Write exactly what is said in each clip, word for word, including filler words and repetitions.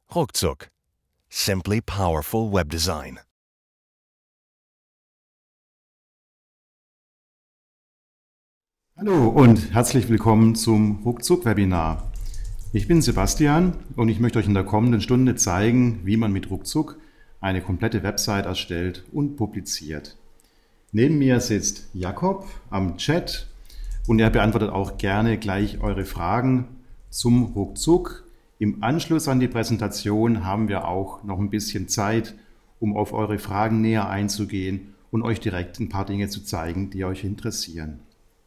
Ruckzuck. Simply powerful web design. Hallo und herzlich willkommen zum Ruckzuck-Webinar. Ich bin Sebastian und ich möchte euch in der kommenden Stunde zeigen, wie man mit Ruckzuck eine komplette Website erstellt und publiziert. Neben mir sitzt Jakob am Chat und er beantwortet auch gerne gleich eure Fragen zum Ruckzuck. Im Anschluss an die Präsentation haben wir auch noch ein bisschen Zeit, um auf eure Fragen näher einzugehen und euch direkt ein paar Dinge zu zeigen, die euch interessieren.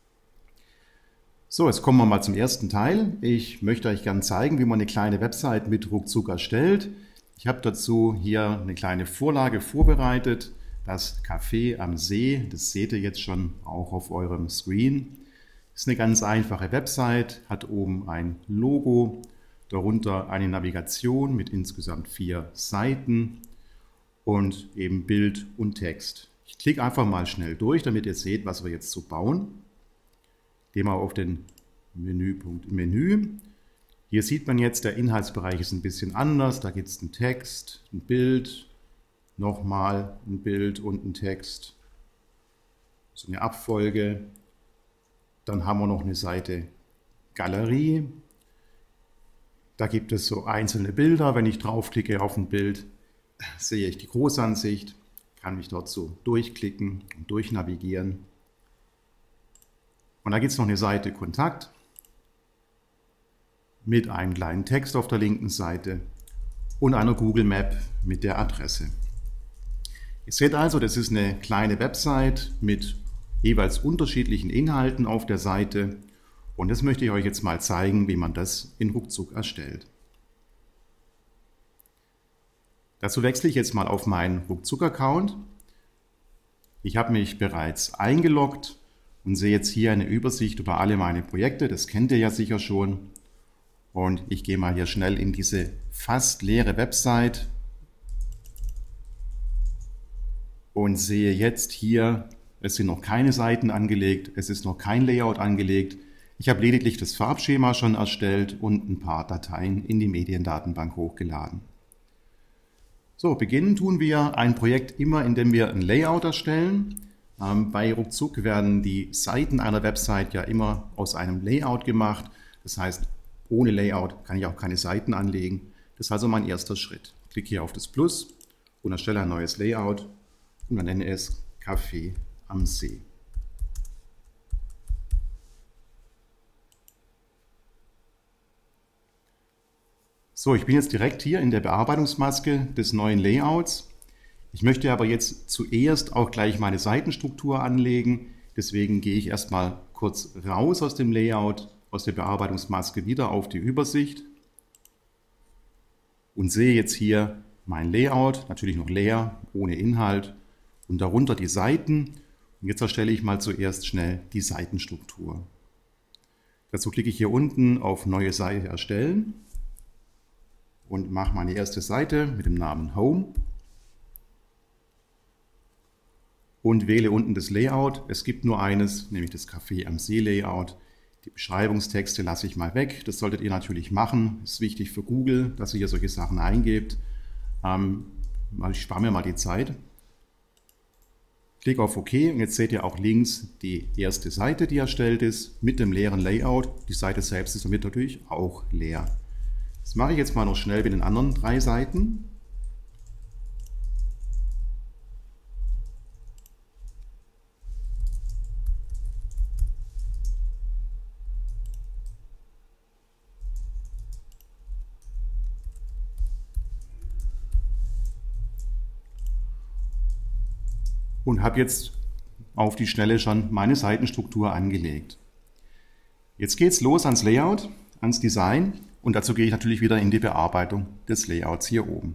So, jetzt kommen wir mal zum ersten Teil. Ich möchte euch gerne zeigen, wie man eine kleine Website mit Ruckzuck erstellt. Ich habe dazu hier eine kleine Vorlage vorbereitet, das Café am See. Das seht ihr jetzt schon auch auf eurem Screen. Das ist eine ganz einfache Website, hat oben ein Logo, darunter eine Navigation mit insgesamt vier Seiten und eben Bild und Text. Ich klicke einfach mal schnell durch, damit ihr seht, was wir jetzt so bauen. Gehen wir auf den Menüpunkt Menü. Hier sieht man jetzt, der Inhaltsbereich ist ein bisschen anders. Da gibt es einen Text, ein Bild, nochmal ein Bild und ein Text. So eine Abfolge. Dann haben wir noch eine Seite Galerie. Da gibt es so einzelne Bilder. Wenn ich draufklicke auf ein Bild, sehe ich die Großansicht, kann mich dort so durchklicken und durchnavigieren. Und da gibt es noch eine Seite Kontakt mit einem kleinen Text auf der linken Seite und einer Google Map mit der Adresse. Ihr seht also, das ist eine kleine Website mit jeweils unterschiedlichen Inhalten auf der Seite. Und das möchte ich euch jetzt mal zeigen, wie man das in Ruckzuck erstellt. Dazu wechsle ich jetzt mal auf meinen Ruckzuck-Account. Ich habe mich bereits eingeloggt und sehe jetzt hier eine Übersicht über alle meine Projekte. Das kennt ihr ja sicher schon. Und ich gehe mal hier schnell in diese fast leere Website und sehe jetzt hier, es sind noch keine Seiten angelegt, es ist noch kein Layout angelegt. Ich habe lediglich das Farbschema schon erstellt und ein paar Dateien in die Mediendatenbank hochgeladen. So, beginnen tun wir ein Projekt immer, indem wir ein Layout erstellen. Ähm, bei Ruckzuck werden die Seiten einer Website ja immer aus einem Layout gemacht. Das heißt, ohne Layout kann ich auch keine Seiten anlegen. Das ist also mein erster Schritt. Ich klicke hier auf das Plus und erstelle ein neues Layout und dann nenne es Café am See. So, ich bin jetzt direkt hier in der Bearbeitungsmaske des neuen Layouts. Ich möchte aber jetzt zuerst auch gleich meine Seitenstruktur anlegen. Deswegen gehe ich erstmal kurz raus aus dem Layout, aus der Bearbeitungsmaske wieder auf die Übersicht und sehe jetzt hier mein Layout, natürlich noch leer, ohne Inhalt und darunter die Seiten. Und jetzt erstelle ich mal zuerst schnell die Seitenstruktur. Dazu klicke ich hier unten auf Neue Seite erstellen und mache meine erste Seite mit dem Namen Home und wähle unten das Layout. Es gibt nur eines, nämlich das Café am See Layout. Die Beschreibungstexte lasse ich mal weg. Das solltet ihr natürlich machen. Das ist wichtig für Google, dass ihr hier solche Sachen eingebt. Ähm, ich spare mir mal die Zeit. Klicke auf OK und jetzt seht ihr auch links die erste Seite, die erstellt ist, mit dem leeren Layout. Die Seite selbst ist damit natürlich auch leer. Das mache ich jetzt mal noch schnell mit den anderen drei Seiten. Und habe jetzt auf die Schnelle schon meine Seitenstruktur angelegt. Jetzt geht es los ans Layout, ans Design und dazu gehe ich natürlich wieder in die Bearbeitung des Layouts hier oben.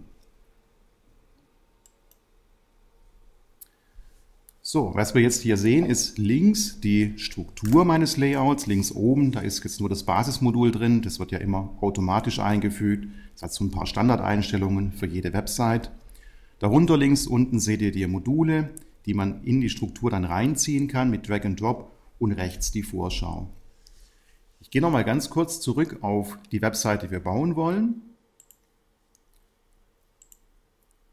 So, was wir jetzt hier sehen, ist links die Struktur meines Layouts. Links oben, da ist jetzt nur das Basismodul drin. Das wird ja immer automatisch eingefügt. Das hat so ein paar Standardeinstellungen für jede Website. Darunter links unten seht ihr die Module, die man in die Struktur dann reinziehen kann mit Drag and Drop und rechts die Vorschau. Ich gehe noch mal ganz kurz zurück auf die Website, die wir bauen wollen.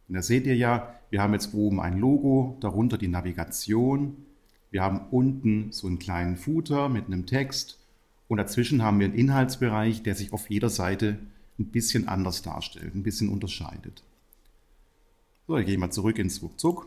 Und da seht ihr ja, wir haben jetzt oben ein Logo, darunter die Navigation. Wir haben unten so einen kleinen Footer mit einem Text und dazwischen haben wir einen Inhaltsbereich, der sich auf jeder Seite ein bisschen anders darstellt, ein bisschen unterscheidet. So, ich gehe mal zurück ins Ruckzuck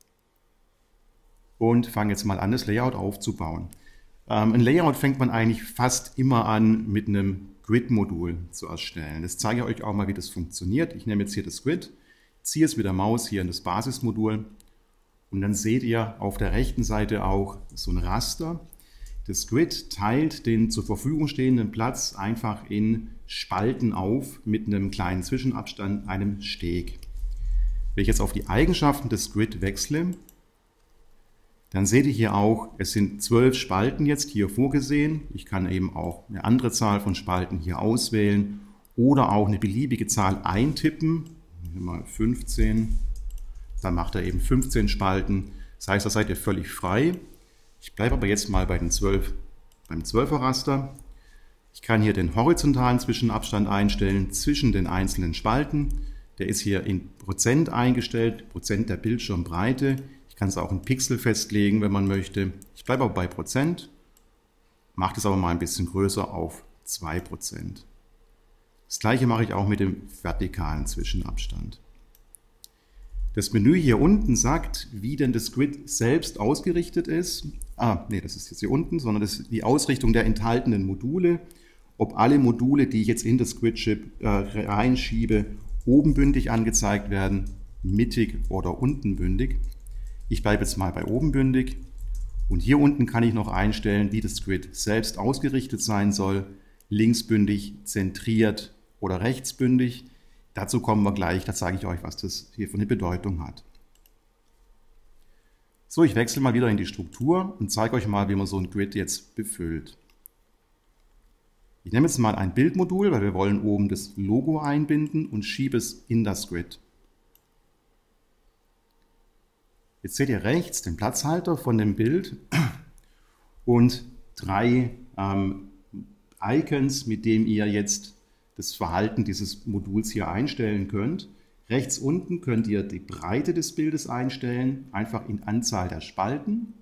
und fange jetzt mal an, das Layout aufzubauen. Ähm, ein Layout fängt man eigentlich fast immer an, mit einem Grid-Modul zu erstellen. Das zeige ich euch auch mal, wie das funktioniert. Ich nehme jetzt hier das Grid, ziehe es mit der Maus hier in das Basismodul und dann seht ihr auf der rechten Seite auch so ein Raster. Das Grid teilt den zur Verfügung stehenden Platz einfach in Spalten auf mit einem kleinen Zwischenabstand, einem Steg. Wenn ich jetzt auf die Eigenschaften des Grid wechsle, dann seht ihr hier auch, es sind zwölf Spalten jetzt hier vorgesehen. Ich kann eben auch eine andere Zahl von Spalten hier auswählen oder auch eine beliebige Zahl eintippen. Hier mal fünfzehn. Dann macht er eben fünfzehn Spalten. Das heißt, da seid ihr völlig frei. Ich bleibe aber jetzt mal bei den zwölf, beim zwölfer Raster. Ich kann hier den horizontalen Zwischenabstand einstellen zwischen den einzelnen Spalten. Der ist hier in Prozent eingestellt, Prozent der Bildschirmbreite. Ich kann es auch in Pixel festlegen, wenn man möchte. Ich bleibe aber bei Prozent, mache das aber mal ein bisschen größer auf zwei Prozent. Das gleiche mache ich auch mit dem vertikalen Zwischenabstand. Das Menü hier unten sagt, wie denn das Grid selbst ausgerichtet ist. Ah, nee, das ist jetzt hier unten, sondern das ist die Ausrichtung der enthaltenen Module. Ob alle Module, die ich jetzt in das Grid-Chip äh, reinschiebe, obenbündig angezeigt werden, mittig oder untenbündig. Ich bleibe jetzt mal bei obenbündig. Und hier unten kann ich noch einstellen, wie das Grid selbst ausgerichtet sein soll. Linksbündig, zentriert oder rechtsbündig. Dazu kommen wir gleich, da zeige ich euch, was das hier für eine Bedeutung hat. So, ich wechsle mal wieder in die Struktur und zeige euch mal, wie man so ein Grid jetzt befüllt. Ich nehme jetzt mal ein Bildmodul, weil wir wollen oben das Logo einbinden und schiebe es in das Grid. Jetzt seht ihr rechts den Platzhalter von dem Bild und drei ähm, Icons, mit denen ihr jetzt das Verhalten dieses Moduls hier einstellen könnt. Rechts unten könnt ihr die Breite des Bildes einstellen, einfach in Anzahl der Spalten.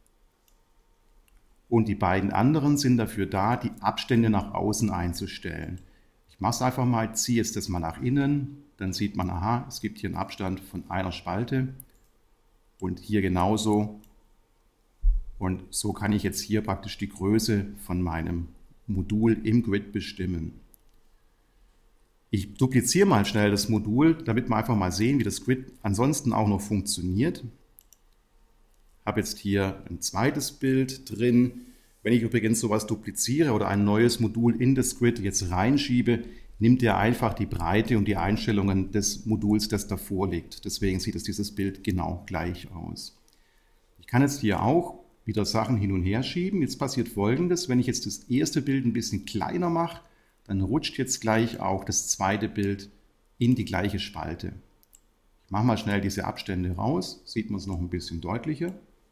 Und die beiden anderen sind dafür da, die Abstände nach außen einzustellen. Ich mache es einfach mal, ziehe jetzt das mal nach innen, dann sieht man, aha, es gibt hier einen Abstand von einer Spalte und hier genauso. Und so kann ich jetzt hier praktisch die Größe von meinem Modul im Grid bestimmen. Ich dupliziere mal schnell das Modul, damit wir einfach mal sehen, wie das Grid ansonsten auch noch funktioniert. Ich habe jetzt hier ein zweites Bild drin. Wenn ich übrigens sowas dupliziere oder ein neues Modul in das Grid jetzt reinschiebe, nimmt er einfach die Breite und die Einstellungen des Moduls, das davor liegt. Deswegen sieht es dieses Bild genau gleich aus. Ich kann jetzt hier auch wieder Sachen hin und her schieben. Jetzt passiert Folgendes: Wenn ich jetzt das erste Bild ein bisschen kleiner mache, dann rutscht jetzt gleich auch das zweite Bild in die gleiche Spalte. Ich mache mal schnell diese Abstände raus, sieht man es noch ein bisschen deutlicher.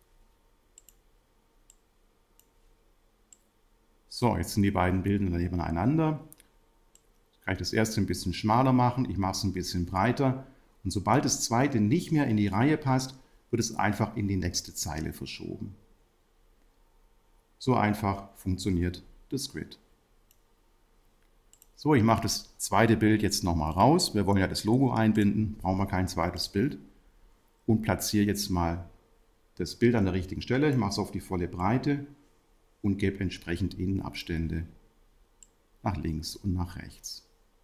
So, jetzt sind die beiden Bilder nebeneinander. Jetzt kann ich das erste ein bisschen schmaler machen, ich mache es ein bisschen breiter. Und sobald das zweite nicht mehr in die Reihe passt, wird es einfach in die nächste Zeile verschoben. So einfach funktioniert das Grid. So, ich mache das zweite Bild jetzt nochmal raus. Wir wollen ja das Logo einbinden, brauchen wir kein zweites Bild. Und platziere jetzt mal das Bild an der richtigen Stelle. Ich mache es auf die volle Breite und gebe entsprechend Innenabstände nach links und nach rechts.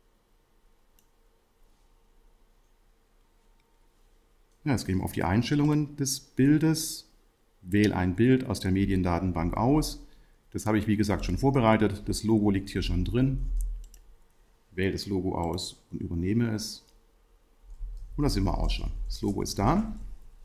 Ja, jetzt gehen wir auf die Einstellungen des Bildes. Wähle ein Bild aus der Mediendatenbank aus. Das habe ich, wie gesagt, schon vorbereitet. Das Logo liegt hier schon drin. Wähle das Logo aus und übernehme es. Und da sind wir auch schon. Das Logo ist da.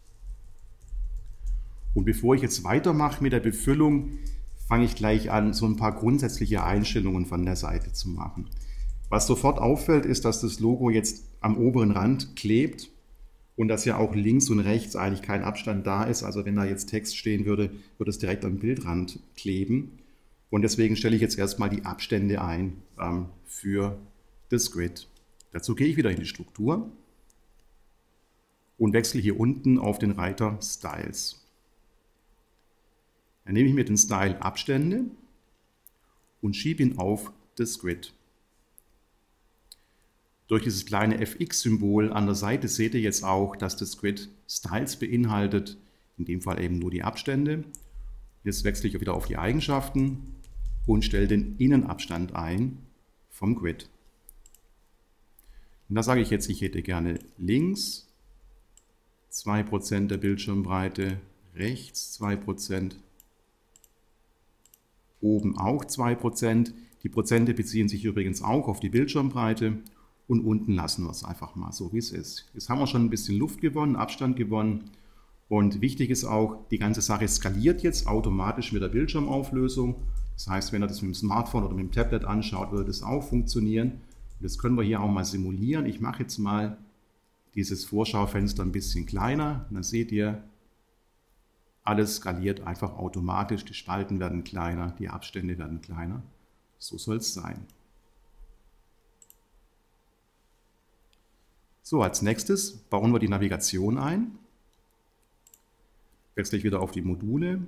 Und bevor ich jetzt weitermache mit der Befüllung, fange ich gleich an, so ein paar grundsätzliche Einstellungen von der Seite zu machen. Was sofort auffällt, ist, dass das Logo jetzt am oberen Rand klebt und dass ja auch links und rechts eigentlich kein Abstand da ist. Also wenn da jetzt Text stehen würde, würde es direkt am Bildrand kleben. Und deswegen stelle ich jetzt erstmal die Abstände ein ähm, für das Grid. Dazu gehe ich wieder in die Struktur. und wechsle hier unten auf den Reiter Styles. Dann nehme ich mir den Style Abstände und schiebe ihn auf das Grid. Durch dieses kleine F X-Symbol an der Seite seht ihr jetzt auch, dass das Grid Styles beinhaltet, in dem Fall eben nur die Abstände. Jetzt wechsle ich wieder auf die Eigenschaften und stelle den Innenabstand ein vom Grid. Und da sage ich jetzt, ich hätte gerne links zwei Prozent der Bildschirmbreite, rechts zwei Prozent, oben auch zwei Prozent. Die Prozente beziehen sich übrigens auch auf die Bildschirmbreite und unten lassen wir es einfach mal so, wie es ist. Jetzt haben wir schon ein bisschen Luft gewonnen, Abstand gewonnen und wichtig ist auch, die ganze Sache skaliert jetzt automatisch mit der Bildschirmauflösung. Das heißt, wenn ihr das mit dem Smartphone oder mit dem Tablet anschaut, würde das auch funktionieren. Das können wir hier auch mal simulieren. Ich mache jetzt mal dieses Vorschaufenster ein bisschen kleiner. Und dann seht ihr, alles skaliert einfach automatisch. Die Spalten werden kleiner, die Abstände werden kleiner. So soll es sein. So, als nächstes bauen wir die Navigation ein. Wechsle ich wieder auf die Module.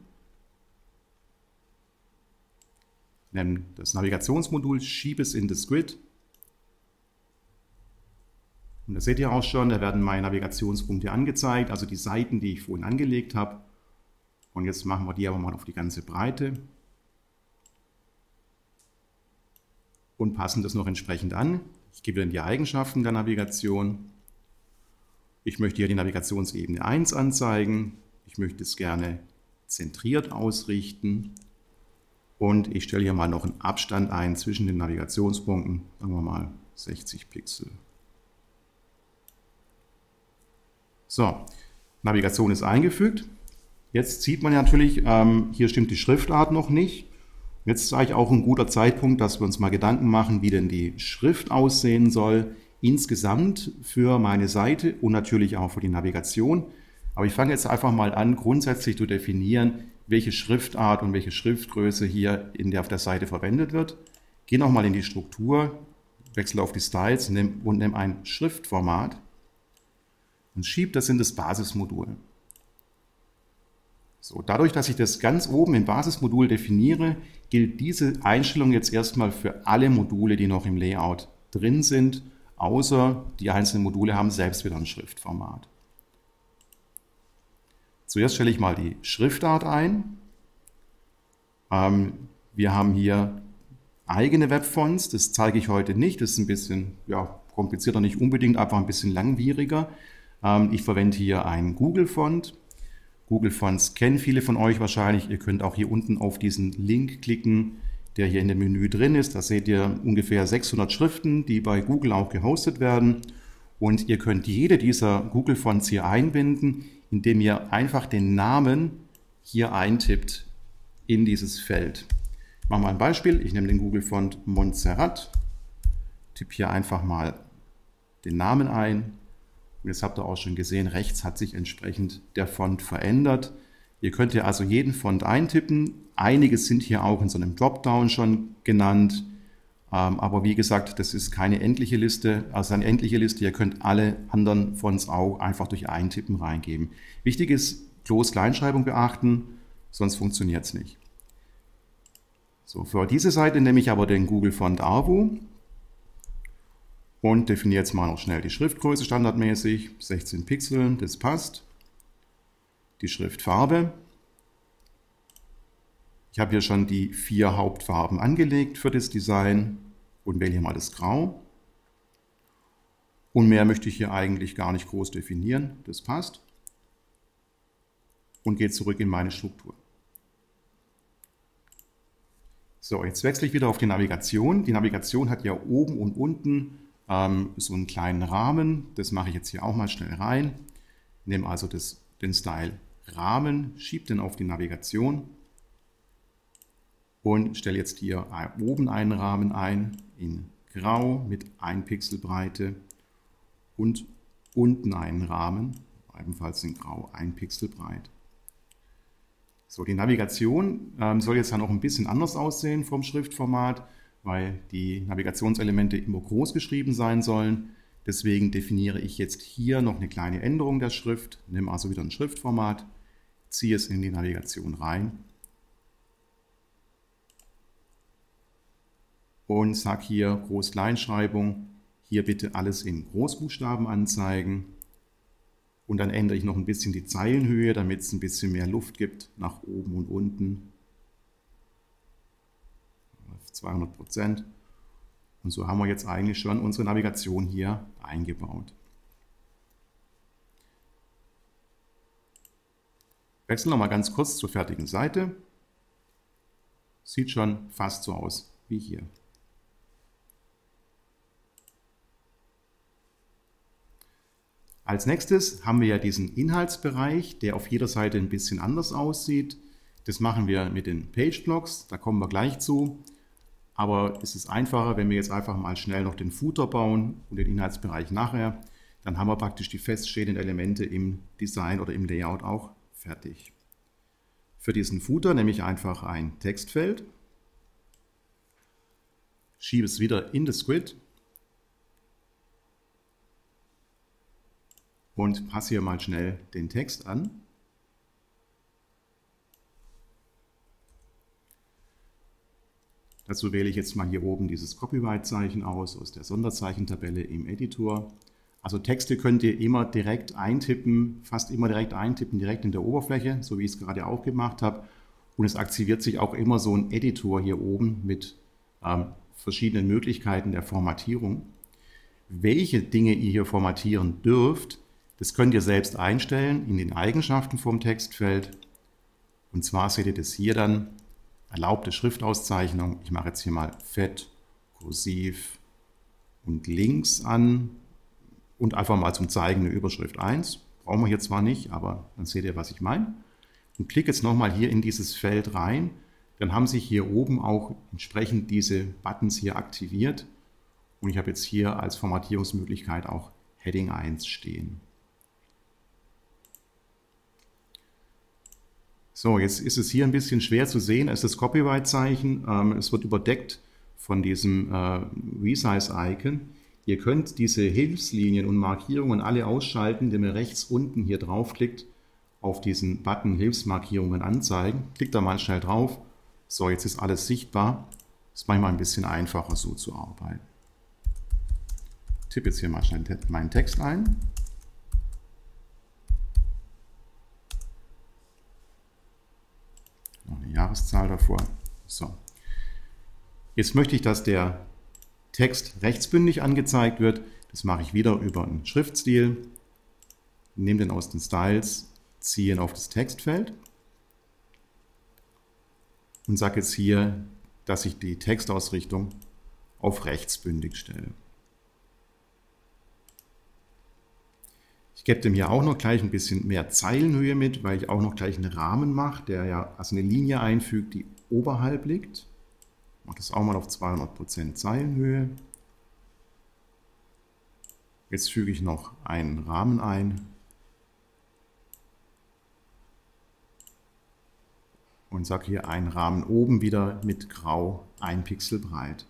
Nehme das Navigationsmodul, schiebe es in das Grid. Und da seht ihr auch schon, da werden meine Navigationspunkte angezeigt, also die Seiten, die ich vorhin angelegt habe. Und jetzt machen wir die aber mal auf die ganze Breite. Und passen das noch entsprechend an. Ich gebe dann die Eigenschaften der Navigation. Ich möchte hier die Navigationsebene eins anzeigen. Ich möchte es gerne zentriert ausrichten. Und ich stelle hier mal noch einen Abstand ein zwischen den Navigationspunkten, sagen wir mal sechzig Pixel. So, Navigation ist eingefügt. Jetzt sieht man natürlich, ähm, hier stimmt die Schriftart noch nicht. Jetzt ist eigentlich auch ein guter Zeitpunkt, dass wir uns mal Gedanken machen, wie denn die Schrift aussehen soll, insgesamt für meine Seite und natürlich auch für die Navigation. Aber ich fange jetzt einfach mal an, grundsätzlich zu definieren, welche Schriftart und welche Schriftgröße hier in der, auf der Seite verwendet wird. Gehe nochmal in die Struktur, wechsle auf die Styles nehm, und nehme ein Schriftformat und schiebe das in das Basismodul. So, dadurch, dass ich das ganz oben im Basismodul definiere, gilt diese Einstellung jetzt erstmal für alle Module, die noch im Layout drin sind, außer die einzelnen Module haben selbst wieder ein Schriftformat. Zuerst stelle ich mal die Schriftart ein. Ähm, wir haben hier eigene Webfonts, das zeige ich heute nicht, das ist ein bisschen ja, komplizierter, nicht unbedingt, einfach ein bisschen langwieriger. Ähm, ich verwende hier einen Google-Font. Google Fonts kennen viele von euch wahrscheinlich. Ihr könnt auch hier unten auf diesen Link klicken, der hier in dem Menü drin ist. Da seht ihr ungefähr sechshundert Schriften, die bei Google auch gehostet werden. Und ihr könnt jede dieser Google Fonts hier einbinden, indem ihr einfach den Namen hier eintippt in dieses Feld. Ich mache mal ein Beispiel. Ich nehme den Google Font Montserrat, tippe hier einfach mal den Namen ein. Und jetzt habt ihr auch schon gesehen, rechts hat sich entsprechend der Font verändert. Ihr könnt hier also jeden Font eintippen. Einige sind hier auch in so einem Dropdown schon genannt. Aber wie gesagt, das ist keine endliche Liste, also eine endliche Liste. Ihr könnt alle anderen Fonts auch einfach durch Eintippen reingeben. Wichtig ist, Groß-Kleinschreibung beachten, sonst funktioniert es nicht. So, für diese Seite nehme ich aber den Google Font Arvo. Und definiere jetzt mal noch schnell die Schriftgröße standardmäßig, sechzehn Pixel, das passt. Die Schriftfarbe. Ich habe hier schon die vier Hauptfarben angelegt für das Design und wähle hier mal das Grau. Und mehr möchte ich hier eigentlich gar nicht groß definieren, das passt. Und gehe zurück in meine Struktur. So, jetzt wechsle ich wieder auf die Navigation. Die Navigation hat ja oben und unten so einen kleinen Rahmen, das mache ich jetzt hier auch mal schnell rein. Nehme also das, den Style Rahmen, schiebe den auf die Navigation und stelle jetzt hier oben einen Rahmen ein in Grau mit ein Pixel Breite und unten einen Rahmen, ebenfalls in Grau, ein Pixel breit. So, die Navigation ähm, soll jetzt ja noch ein bisschen anders aussehen vom Schriftformat, weil die Navigationselemente immer groß geschrieben sein sollen. Deswegen definiere ich jetzt hier noch eine kleine Änderung der Schrift, nehme also wieder ein Schriftformat, ziehe es in die Navigation rein und sage hier Groß-Kleinschreibung, hier bitte alles in Großbuchstaben anzeigen. Und dann ändere ich noch ein bisschen die Zeilenhöhe, damit es ein bisschen mehr Luft gibt, nach oben und unten. Auf zweihundert Prozent. Und so haben wir jetzt eigentlich schon unsere Navigation hier eingebaut. Wechseln wir mal ganz kurz zur fertigen Seite. Sieht schon fast so aus wie hier. Als nächstes haben wir ja diesen Inhaltsbereich, der auf jeder Seite ein bisschen anders aussieht. Das machen wir mit den Page-Blocks, da kommen wir gleich zu. Aber es ist einfacher, wenn wir jetzt einfach mal schnell noch den Footer bauen und den Inhaltsbereich nachher. Dann haben wir praktisch die feststehenden Elemente im Design oder im Layout auch fertig. Für diesen Footer nehme ich einfach ein Textfeld, schiebe es wieder in das Grid und passe hier mal schnell den Text an. Dazu wähle ich jetzt mal hier oben dieses Copyright-Zeichen aus, aus der Sonderzeichentabelle im Editor. Also Texte könnt ihr immer direkt eintippen, fast immer direkt eintippen, direkt in der Oberfläche, so wie ich es gerade auch gemacht habe. Und es aktiviert sich auch immer so ein Editor hier oben mit ähm, verschiedenen Möglichkeiten der Formatierung. Welche Dinge ihr hier formatieren dürft, das könnt ihr selbst einstellen in den Eigenschaften vom Textfeld. Und zwar seht ihr das hier dann, erlaubte Schriftauszeichnung. Ich mache jetzt hier mal fett, kursiv und links an und einfach mal zum Zeigen eine Überschrift eins. Brauchen wir hier zwar nicht, aber dann seht ihr, was ich meine. Und klicke jetzt nochmal hier in dieses Feld rein. Dann haben sich hier oben auch entsprechend diese Buttons hier aktiviert. Und ich habe jetzt hier als Formatierungsmöglichkeit auch Heading eins stehen. So, jetzt ist es hier ein bisschen schwer zu sehen. Es ist das Copyright-Zeichen. Ähm, es wird überdeckt von diesem äh, Resize-Icon. Ihr könnt diese Hilfslinien und Markierungen alle ausschalten, indem ihr rechts unten hier draufklickt auf diesen Button Hilfsmarkierungen anzeigen. Klickt da mal schnell drauf. So, jetzt ist alles sichtbar. Ist manchmal ein bisschen einfacher so zu arbeiten. Ich tippe jetzt hier mal schnell meinen Text ein. Noch eine Jahreszahl davor. So. Jetzt möchte ich, dass der Text rechtsbündig angezeigt wird. Das mache ich wieder über einen Schriftstil. Nehme den aus den Styles, ziehe ihn auf das Textfeld und sage jetzt hier, dass ich die Textausrichtung auf rechtsbündig stelle. Ich gebe dem hier auch noch gleich ein bisschen mehr Zeilenhöhe mit, weil ich auch noch gleich einen Rahmen mache, der ja also eine Linie einfügt, die oberhalb liegt. Ich mache das auch mal auf zweihundert Prozent Zeilenhöhe. Jetzt füge ich noch einen Rahmen ein. Und sage hier einen Rahmen oben wieder mit Grau ein Pixel breit.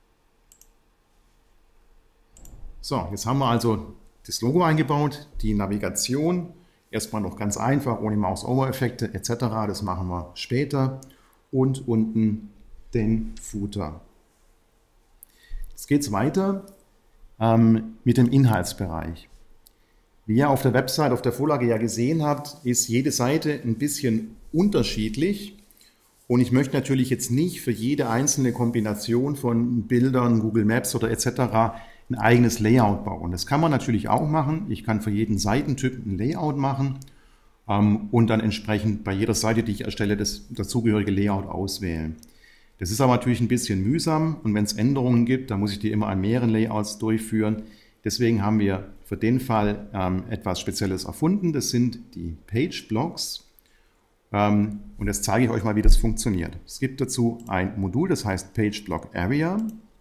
So, jetzt haben wir also das Logo eingebaut, die Navigation, erstmal noch ganz einfach, ohne Mouse-Over-Effekte et cetera. Das machen wir später. Und unten den Footer. Jetzt geht es weiter ähm, mit dem Inhaltsbereich. Wie ihr auf der Website, auf der Vorlage ja gesehen habt, ist jede Seite ein bisschen unterschiedlich. Und ich möchte natürlich jetzt nicht für jede einzelne Kombination von Bildern, Google Maps oder et cetera ein eigenes Layout bauen. Das kann man natürlich auch machen. Ich kann für jeden Seitentyp ein Layout machen ähm, und dann entsprechend bei jeder Seite, die ich erstelle, das dazugehörige Layout auswählen. Das ist aber natürlich ein bisschen mühsam und wenn es Änderungen gibt, dann muss ich die immer an mehreren Layouts durchführen. Deswegen haben wir für den Fall ähm, etwas Spezielles erfunden. Das sind die Page Blocks. Ähm, und jetzt zeige ich euch mal, wie das funktioniert. Es gibt dazu ein Modul, das heißt Page Block Area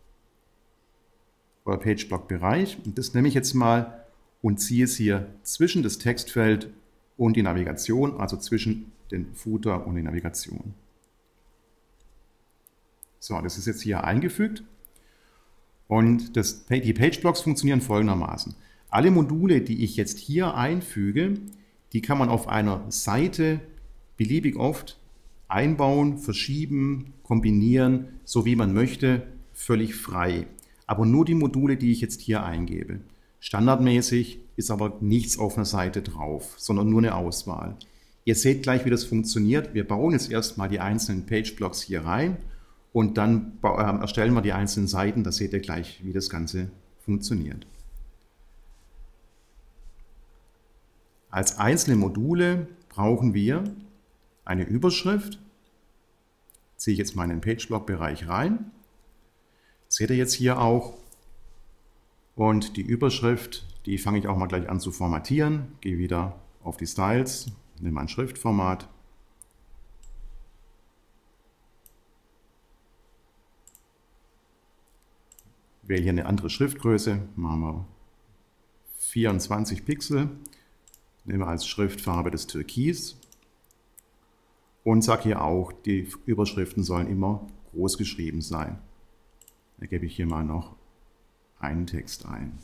oder Page Block Bereich. Und das nehme ich jetzt mal und ziehe es hier zwischen das Textfeld und die Navigation, also zwischen den Footer und die Navigation. So, das ist jetzt hier eingefügt. Und das, die Page-Blocks funktionieren folgendermaßen. Alle Module, die ich jetzt hier einfüge, die kann man auf einer Seite beliebig oft einbauen, verschieben, kombinieren, so wie man möchte, völlig frei. Aber nur die Module, die ich jetzt hier eingebe. Standardmäßig ist aber nichts auf einer Seite drauf, sondern nur eine Auswahl. Ihr seht gleich, wie das funktioniert. Wir bauen jetzt erstmal die einzelnen Page-Blocks hier rein und dann erstellen wir die einzelnen Seiten. Da seht ihr gleich, wie das Ganze funktioniert. Als einzelne Module brauchen wir eine Überschrift. Ziehe ich jetzt mal in den Page-Block-Bereich rein. Das seht ihr jetzt hier auch. Und die Überschrift, die fange ich auch mal gleich an zu formatieren. Gehe wieder auf die Styles, nehme ein Schriftformat. Wähle hier eine andere Schriftgröße, machen wir vierundzwanzig Pixel. Nehme als Schriftfarbe das Türkis und sage hier auch, die Überschriften sollen immer groß geschrieben sein. Da gebe ich hier mal noch einen Text ein.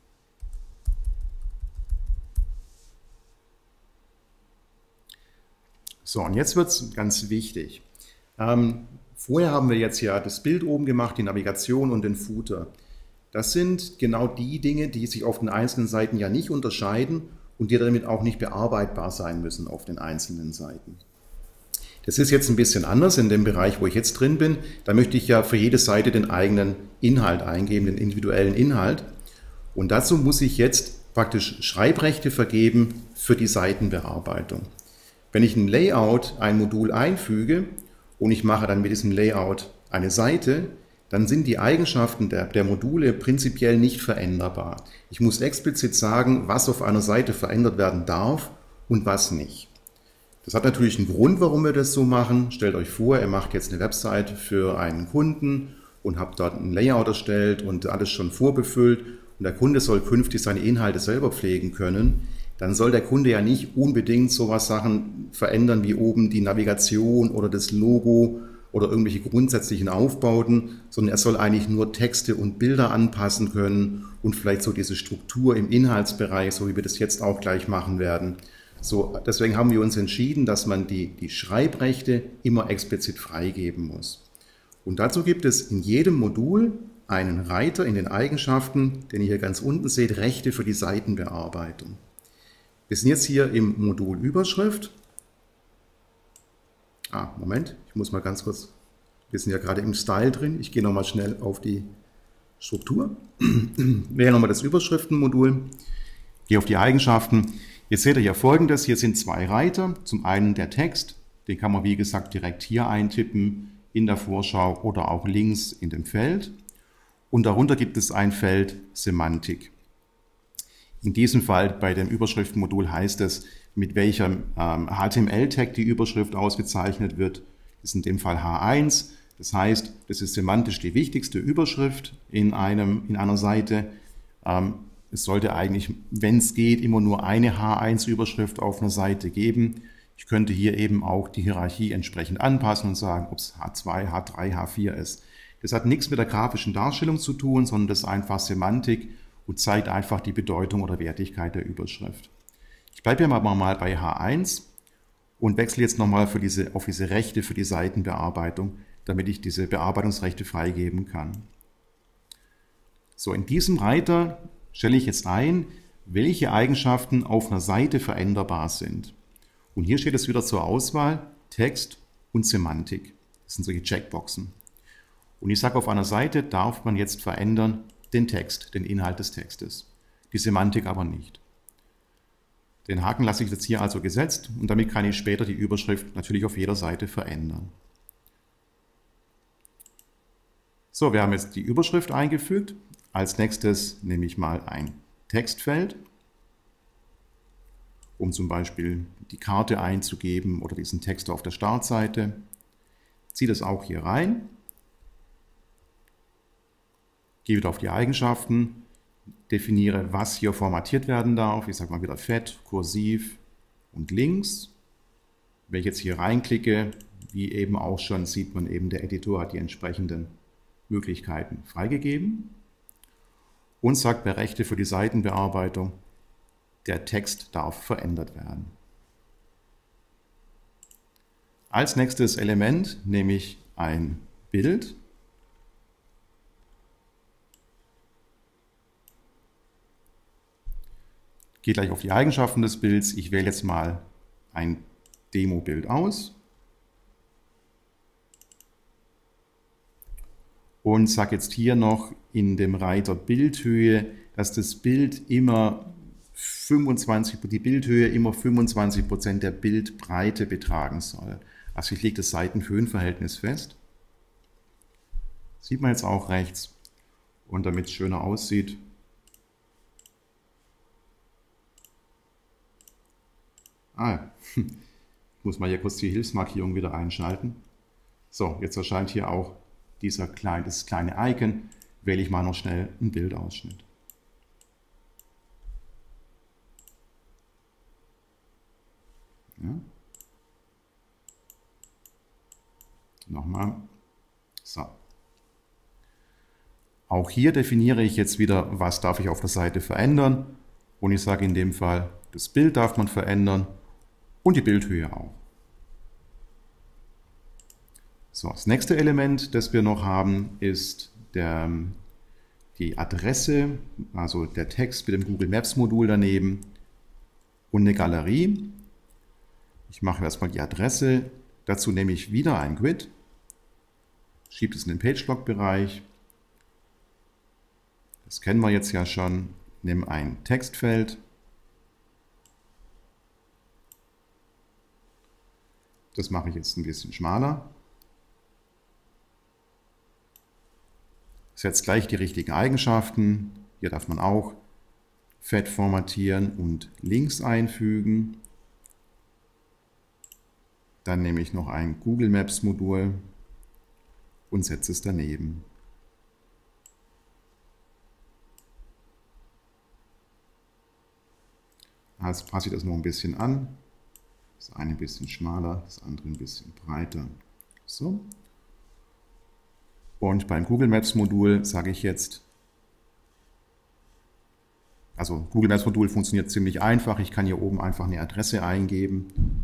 So, und jetzt wird es ganz wichtig. Ähm, vorher haben wir jetzt ja das Bild oben gemacht, die Navigation und den Footer. Das sind genau die Dinge, die sich auf den einzelnen Seiten ja nicht unterscheiden und die damit auch nicht bearbeitbar sein müssen auf den einzelnen Seiten. Das ist jetzt ein bisschen anders in dem Bereich, wo ich jetzt drin bin. Da möchte ich ja für jede Seite den eigenen Inhalt eingeben, den individuellen Inhalt. Und dazu muss ich jetzt praktisch Schreibrechte vergeben für die Seitenbearbeitung. Wenn ich ein Layout, ein Modul einfüge und ich mache dann mit diesem Layout eine Seite, dann sind die Eigenschaften der, der Module prinzipiell nicht veränderbar. Ich muss explizit sagen, was auf einer Seite verändert werden darf und was nicht. Das hat natürlich einen Grund, warum wir das so machen. Stellt euch vor, ihr macht jetzt eine Website für einen Kunden und habt dort ein Layout erstellt und alles schon vorbefüllt und der Kunde soll künftig seine Inhalte selber pflegen können. Dann soll der Kunde ja nicht unbedingt sowas Sachen verändern wie oben die Navigation oder das Logo oder irgendwelche grundsätzlichen Aufbauten, sondern er soll eigentlich nur Texte und Bilder anpassen können und vielleicht so diese Struktur im Inhaltsbereich, so wie wir das jetzt auch gleich machen werden. So, deswegen haben wir uns entschieden, dass man die, die Schreibrechte immer explizit freigeben muss. Und dazu gibt es in jedem Modul einen Reiter in den Eigenschaften, den ihr hier ganz unten seht, Rechte für die Seitenbearbeitung. Wir sind jetzt hier im Modul Überschrift. Ah, Moment, ich muss mal ganz kurz, wir sind ja gerade im Style drin, ich gehe nochmal schnell auf die Struktur, wähle nochmal das Überschriftenmodul, gehe auf die Eigenschaften. Jetzt seht ihr ja Folgendes, hier sind zwei Reiter, zum einen der Text, den kann man wie gesagt direkt hier eintippen, in der Vorschau oder auch links in dem Feld. Und darunter gibt es ein Feld Semantik. In diesem Fall bei dem Überschriftenmodul heißt es, mit welchem ähm, H T M L-Tag die Überschrift ausgezeichnet wird. Das ist in dem Fall H eins. Das heißt, das ist semantisch die wichtigste Überschrift in, einem, in einer Seite. Ähm, es sollte eigentlich, wenn es geht, immer nur eine H eins Überschrift auf einer Seite geben. Ich könnte hier eben auch die Hierarchie entsprechend anpassen und sagen, ob es H zwei, H drei, H vier ist. Das hat nichts mit der grafischen Darstellung zu tun, sondern das ist einfach Semantik und zeigt einfach die Bedeutung oder Wertigkeit der Überschrift. Ich bleibe hier mal bei H eins und wechsle jetzt nochmal für diese, auf diese Rechte für die Seitenbearbeitung, damit ich diese Bearbeitungsrechte freigeben kann. So, in diesem Reiter stelle ich jetzt ein, welche Eigenschaften auf einer Seite veränderbar sind. Und hier steht es wieder zur Auswahl Text und Semantik. Das sind solche Checkboxen. Und ich sage, auf einer Seite darf man jetzt verändern den Text, den Inhalt des Textes, die Semantik aber nicht. Den Haken lasse ich jetzt hier also gesetzt und damit kann ich später die Überschrift natürlich auf jeder Seite verändern. So, wir haben jetzt die Überschrift eingefügt. Als nächstes nehme ich mal ein Textfeld, um zum Beispiel die Karte einzugeben oder diesen Text auf der Startseite. Ziehe das auch hier rein. Gehe wieder auf die Eigenschaften, definiere, was hier formatiert werden darf. Ich sage mal wieder fett, kursiv und links. Wenn ich jetzt hier reinklicke, wie eben auch schon, sieht man eben, der Editor hat die entsprechenden Möglichkeiten freigegeben. und sagt bei Rechte für die Seitenbearbeitung, der Text darf verändert werden. Als nächstes Element nehme ich ein Bild. Gehe gleich auf die Eigenschaften des Bilds. Ich wähle jetzt mal ein Demo-Bild aus und sage jetzt hier noch in dem Reiter Bildhöhe, dass das Bild immer fünfundzwanzig, die Bildhöhe immer fünfundzwanzig Prozent der Bildbreite betragen soll. Also ich lege das Seitenhöhenverhältnis fest. Sieht man jetzt auch rechts. Und damit es schöner aussieht, ah, ich muss mal hier kurz die Hilfsmarkierung wieder einschalten. So, jetzt erscheint hier auch dieser kleine, das kleine Icon. Wähle ich mal noch schnell einen Bildausschnitt. Ja. Nochmal. So. Auch hier definiere ich jetzt wieder, was darf ich auf der Seite verändern. Und ich sage in dem Fall, das Bild darf man verändern und die Bildhöhe auch. So, das nächste Element, das wir noch haben, ist der, die Adresse, also der Text mit dem Google Maps Modul daneben und eine Galerie. Ich mache erstmal die Adresse. Dazu nehme ich wieder ein Grid, schiebe es in den Page-Log-Bereich. Das kennen wir jetzt ja schon. Nehme ein Textfeld. Das mache ich jetzt ein bisschen schmaler. Setzt gleich die richtigen Eigenschaften. Hier darf man auch fett formatieren und Links einfügen. Dann nehme ich noch ein Google Maps Modul und setze es daneben. Jetzt passe ich das noch ein bisschen an. Das eine ein bisschen schmaler, das andere ein bisschen breiter. So. Und beim Google Maps Modul sage ich jetzt, also Google Maps Modul funktioniert ziemlich einfach. Ich kann hier oben einfach eine Adresse eingeben.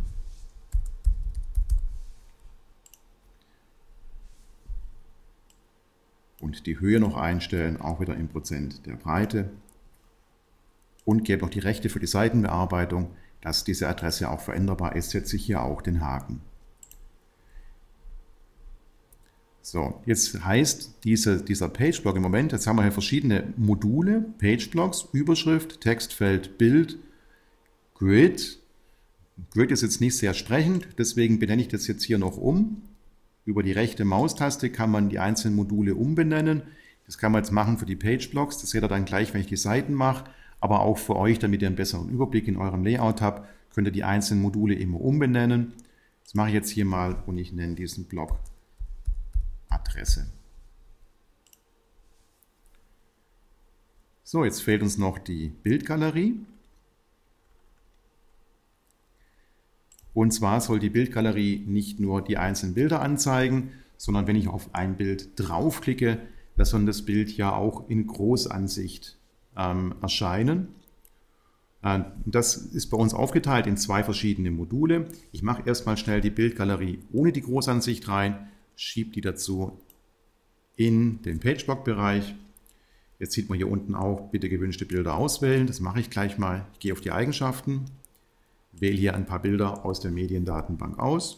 Und die Höhe noch einstellen, auch wieder im Prozent der Breite. Und gebe noch die Rechte für die Seitenbearbeitung, dass diese Adresse auch veränderbar ist, setze ich hier auch den Haken. So, jetzt heißt diese, dieser Page-Block im Moment, jetzt haben wir hier verschiedene Module, Page-Blocks, Überschrift, Textfeld, Bild, Grid. Grid ist jetzt nicht sehr sprechend, deswegen benenne ich das jetzt hier noch um. Über die rechte Maustaste kann man die einzelnen Module umbenennen. Das kann man jetzt machen für die Page-Blocks, das seht ihr dann gleich, wenn ich die Seiten mache. Aber auch für euch, damit ihr einen besseren Überblick in eurem Layout habt, könnt ihr die einzelnen Module immer umbenennen. Das mache ich jetzt hier mal und ich nenne diesen Block Adresse. So, jetzt fehlt uns noch die Bildgalerie. Und zwar soll die Bildgalerie nicht nur die einzelnen Bilder anzeigen, sondern wenn ich auf ein Bild draufklicke, dann soll das Bild ja auch in Großansicht ähm, erscheinen. Äh, das ist bei uns aufgeteilt in zwei verschiedene Module. Ich mache erstmal schnell die Bildgalerie ohne die Großansicht rein, schiebe die dazu in den Page-Block-Bereich. Jetzt sieht man hier unten auch, bitte gewünschte Bilder auswählen. Das mache ich gleich mal. Ich gehe auf die Eigenschaften, wähle hier ein paar Bilder aus der Mediendatenbank aus,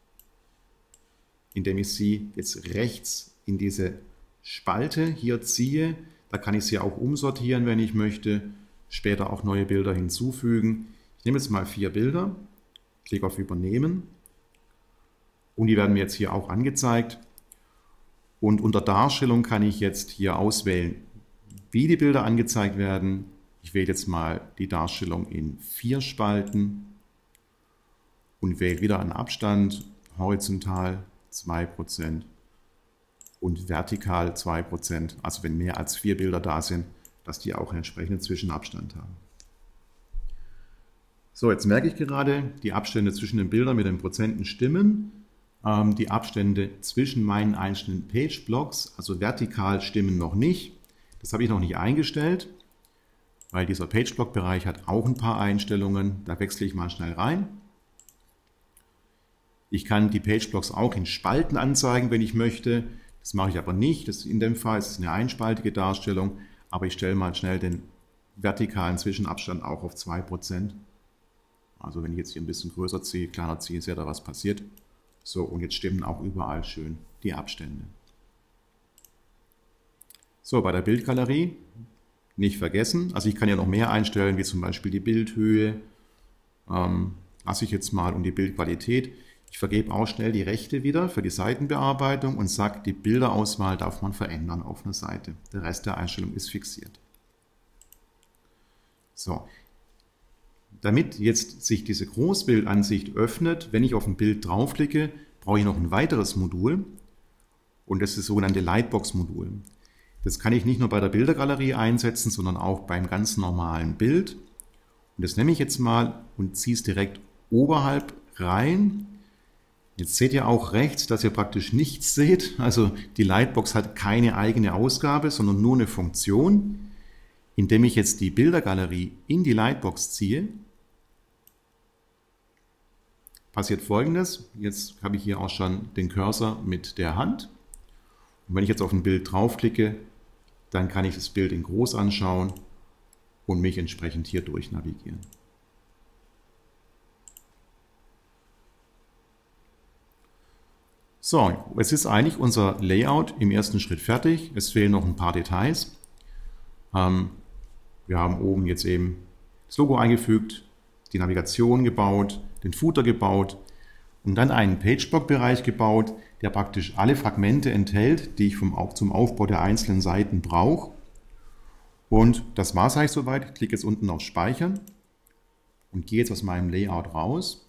indem ich sie jetzt rechts in diese Spalte hier ziehe. Da kann ich sie auch umsortieren, wenn ich möchte, später auch neue Bilder hinzufügen. Ich nehme jetzt mal vier Bilder, klicke auf Übernehmen und die werden mir jetzt hier auch angezeigt. Und unter Darstellung kann ich jetzt hier auswählen, wie die Bilder angezeigt werden. Ich wähle jetzt mal die Darstellung in vier Spalten und wähle wieder einen Abstand, horizontal zwei Prozent und vertikal zwei Prozent. Also wenn mehr als vier Bilder da sind, dass die auch einen entsprechenden Zwischenabstand haben. So, jetzt merke ich gerade, die Abstände zwischen den Bildern mit den Prozenten stimmen. Ähm, die Abstände zwischen meinen einzelnen Page-Blocks, also vertikal, stimmen noch nicht. Das habe ich noch nicht eingestellt, weil dieser Page-Block-Bereich hat auch ein paar Einstellungen. Da wechsle ich mal schnell rein. Ich kann die Page-Blocks auch in Spalten anzeigen, wenn ich möchte. Das mache ich aber nicht. Das in dem Fall ist es eine einspaltige Darstellung, aber ich stelle mal schnell den vertikalen Zwischenabstand auch auf zwei Prozent. Also wenn ich jetzt hier ein bisschen größer ziehe, kleiner ziehe, seht ihr, was passiert. So, und jetzt stimmen auch überall schön die Abstände. So, bei der Bildgalerie nicht vergessen, also ich kann ja noch mehr einstellen, wie zum Beispiel die Bildhöhe, ähm, lasse ich jetzt mal, und die Bildqualität. Ich vergebe auch schnell die Rechte wieder für die Seitenbearbeitung und sage, die Bilderauswahl darf man verändern auf einer Seite. Der Rest der Einstellung ist fixiert. So, damit jetzt sich diese Großbildansicht öffnet, wenn ich auf ein Bild draufklicke, brauche ich noch ein weiteres Modul und das ist das sogenannte Lightbox-Modul. Das kann ich nicht nur bei der Bildergalerie einsetzen, sondern auch beim ganz normalen Bild. Und das nehme ich jetzt mal und ziehe es direkt oberhalb rein. Jetzt seht ihr auch rechts, dass ihr praktisch nichts seht. Also die Lightbox hat keine eigene Ausgabe, sondern nur eine Funktion. Indem ich jetzt die Bildergalerie in die Lightbox ziehe, passiert Folgendes. Jetzt habe ich hier auch schon den Cursor mit der Hand. Und wenn ich jetzt auf ein Bild draufklicke, dann kann ich das Bild in groß anschauen und mich entsprechend hier durch navigieren. So, jetzt ist eigentlich unser Layout im ersten Schritt fertig. Es fehlen noch ein paar Details. Ähm, wir haben oben jetzt eben das Logo eingefügt, die Navigation gebaut, den Footer gebaut und dann einen Page-Block-Bereich gebaut, der praktisch alle Fragmente enthält, die ich vom, zum Aufbau der einzelnen Seiten brauche. Und das war es eigentlich soweit. Ich klicke jetzt unten auf Speichern und gehe jetzt aus meinem Layout raus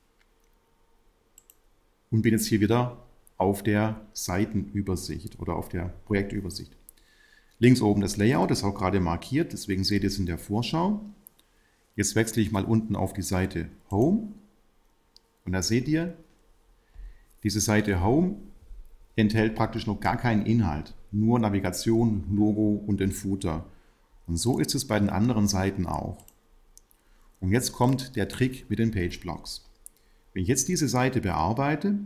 und bin jetzt hier wieder auf der Seitenübersicht oder auf der Projektübersicht. Links oben das Layout, das ist auch gerade markiert, deswegen seht ihr es in der Vorschau. Jetzt wechsle ich mal unten auf die Seite Home und da seht ihr, diese Seite Home enthält praktisch noch gar keinen Inhalt, nur Navigation, Logo und den Footer. Und so ist es bei den anderen Seiten auch. Und jetzt kommt der Trick mit den Page Blocks. Wenn ich jetzt diese Seite bearbeite,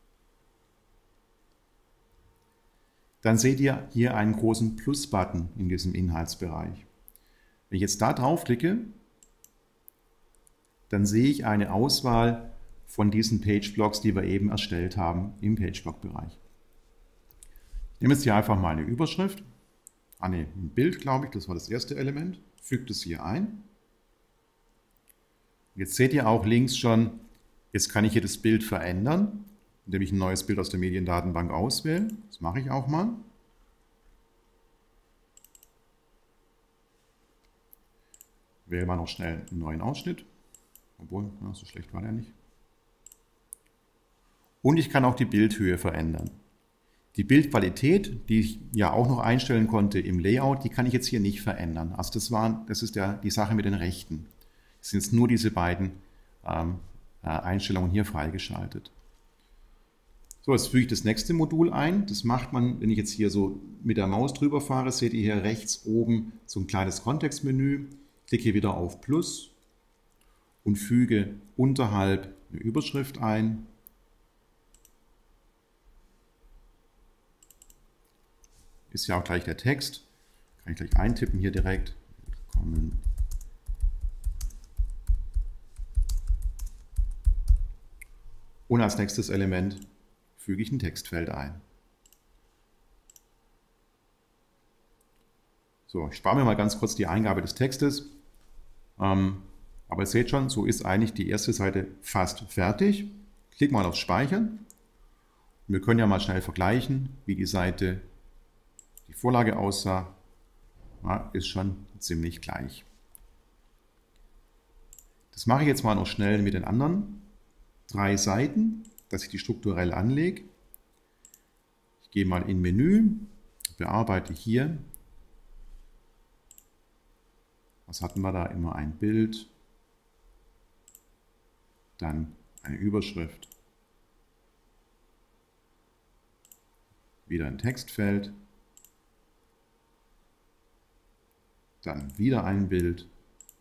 dann seht ihr hier einen großen Plus-Button in diesem Inhaltsbereich. Wenn ich jetzt da draufklicke, dann sehe ich eine Auswahl von diesen Page-Blocks, die wir eben erstellt haben im Page-Block-Bereich. Ich nehme jetzt hier einfach mal eine Überschrift. Ah ne, ein Bild, glaube ich, das war das erste Element. Fügt es hier ein. Jetzt seht ihr auch links schon, jetzt kann ich hier das Bild verändern, indem ich ein neues Bild aus der Mediendatenbank auswähle. Das mache ich auch mal. Wähle mal noch schnell einen neuen Ausschnitt. Obwohl, ja, so schlecht war der nicht. Und ich kann auch die Bildhöhe verändern. Die Bildqualität, die ich ja auch noch einstellen konnte im Layout, die kann ich jetzt hier nicht verändern. Also das, war, das ist der, die Sache mit den Rechten. Es sind jetzt nur diese beiden ähm, Einstellungen hier freigeschaltet. So, jetzt füge ich das nächste Modul ein. Das macht man, wenn ich jetzt hier so mit der Maus drüber fahre, seht ihr hier rechts oben so ein kleines Kontextmenü. Klicke wieder auf Plus und füge unterhalb eine Überschrift ein. Ist ja auch gleich der Text. Kann ich gleich eintippen hier direkt. Willkommen. Und als nächstes Element füge ich ein Textfeld ein. So, ich spare mir mal ganz kurz die Eingabe des Textes. Ähm, aber ihr seht schon, so ist eigentlich die erste Seite fast fertig. Klick mal auf Speichern. Und wir können ja mal schnell vergleichen, wie die Seite, die Vorlage aussah. Ja, ist schon ziemlich gleich. Das mache ich jetzt mal noch schnell mit den anderen drei Seiten, dass ich die strukturell anlege. Ich gehe mal in Menü, bearbeite hier. Was hatten wir da? Immer ein Bild, dann eine Überschrift, wieder ein Textfeld dann wieder ein Bild,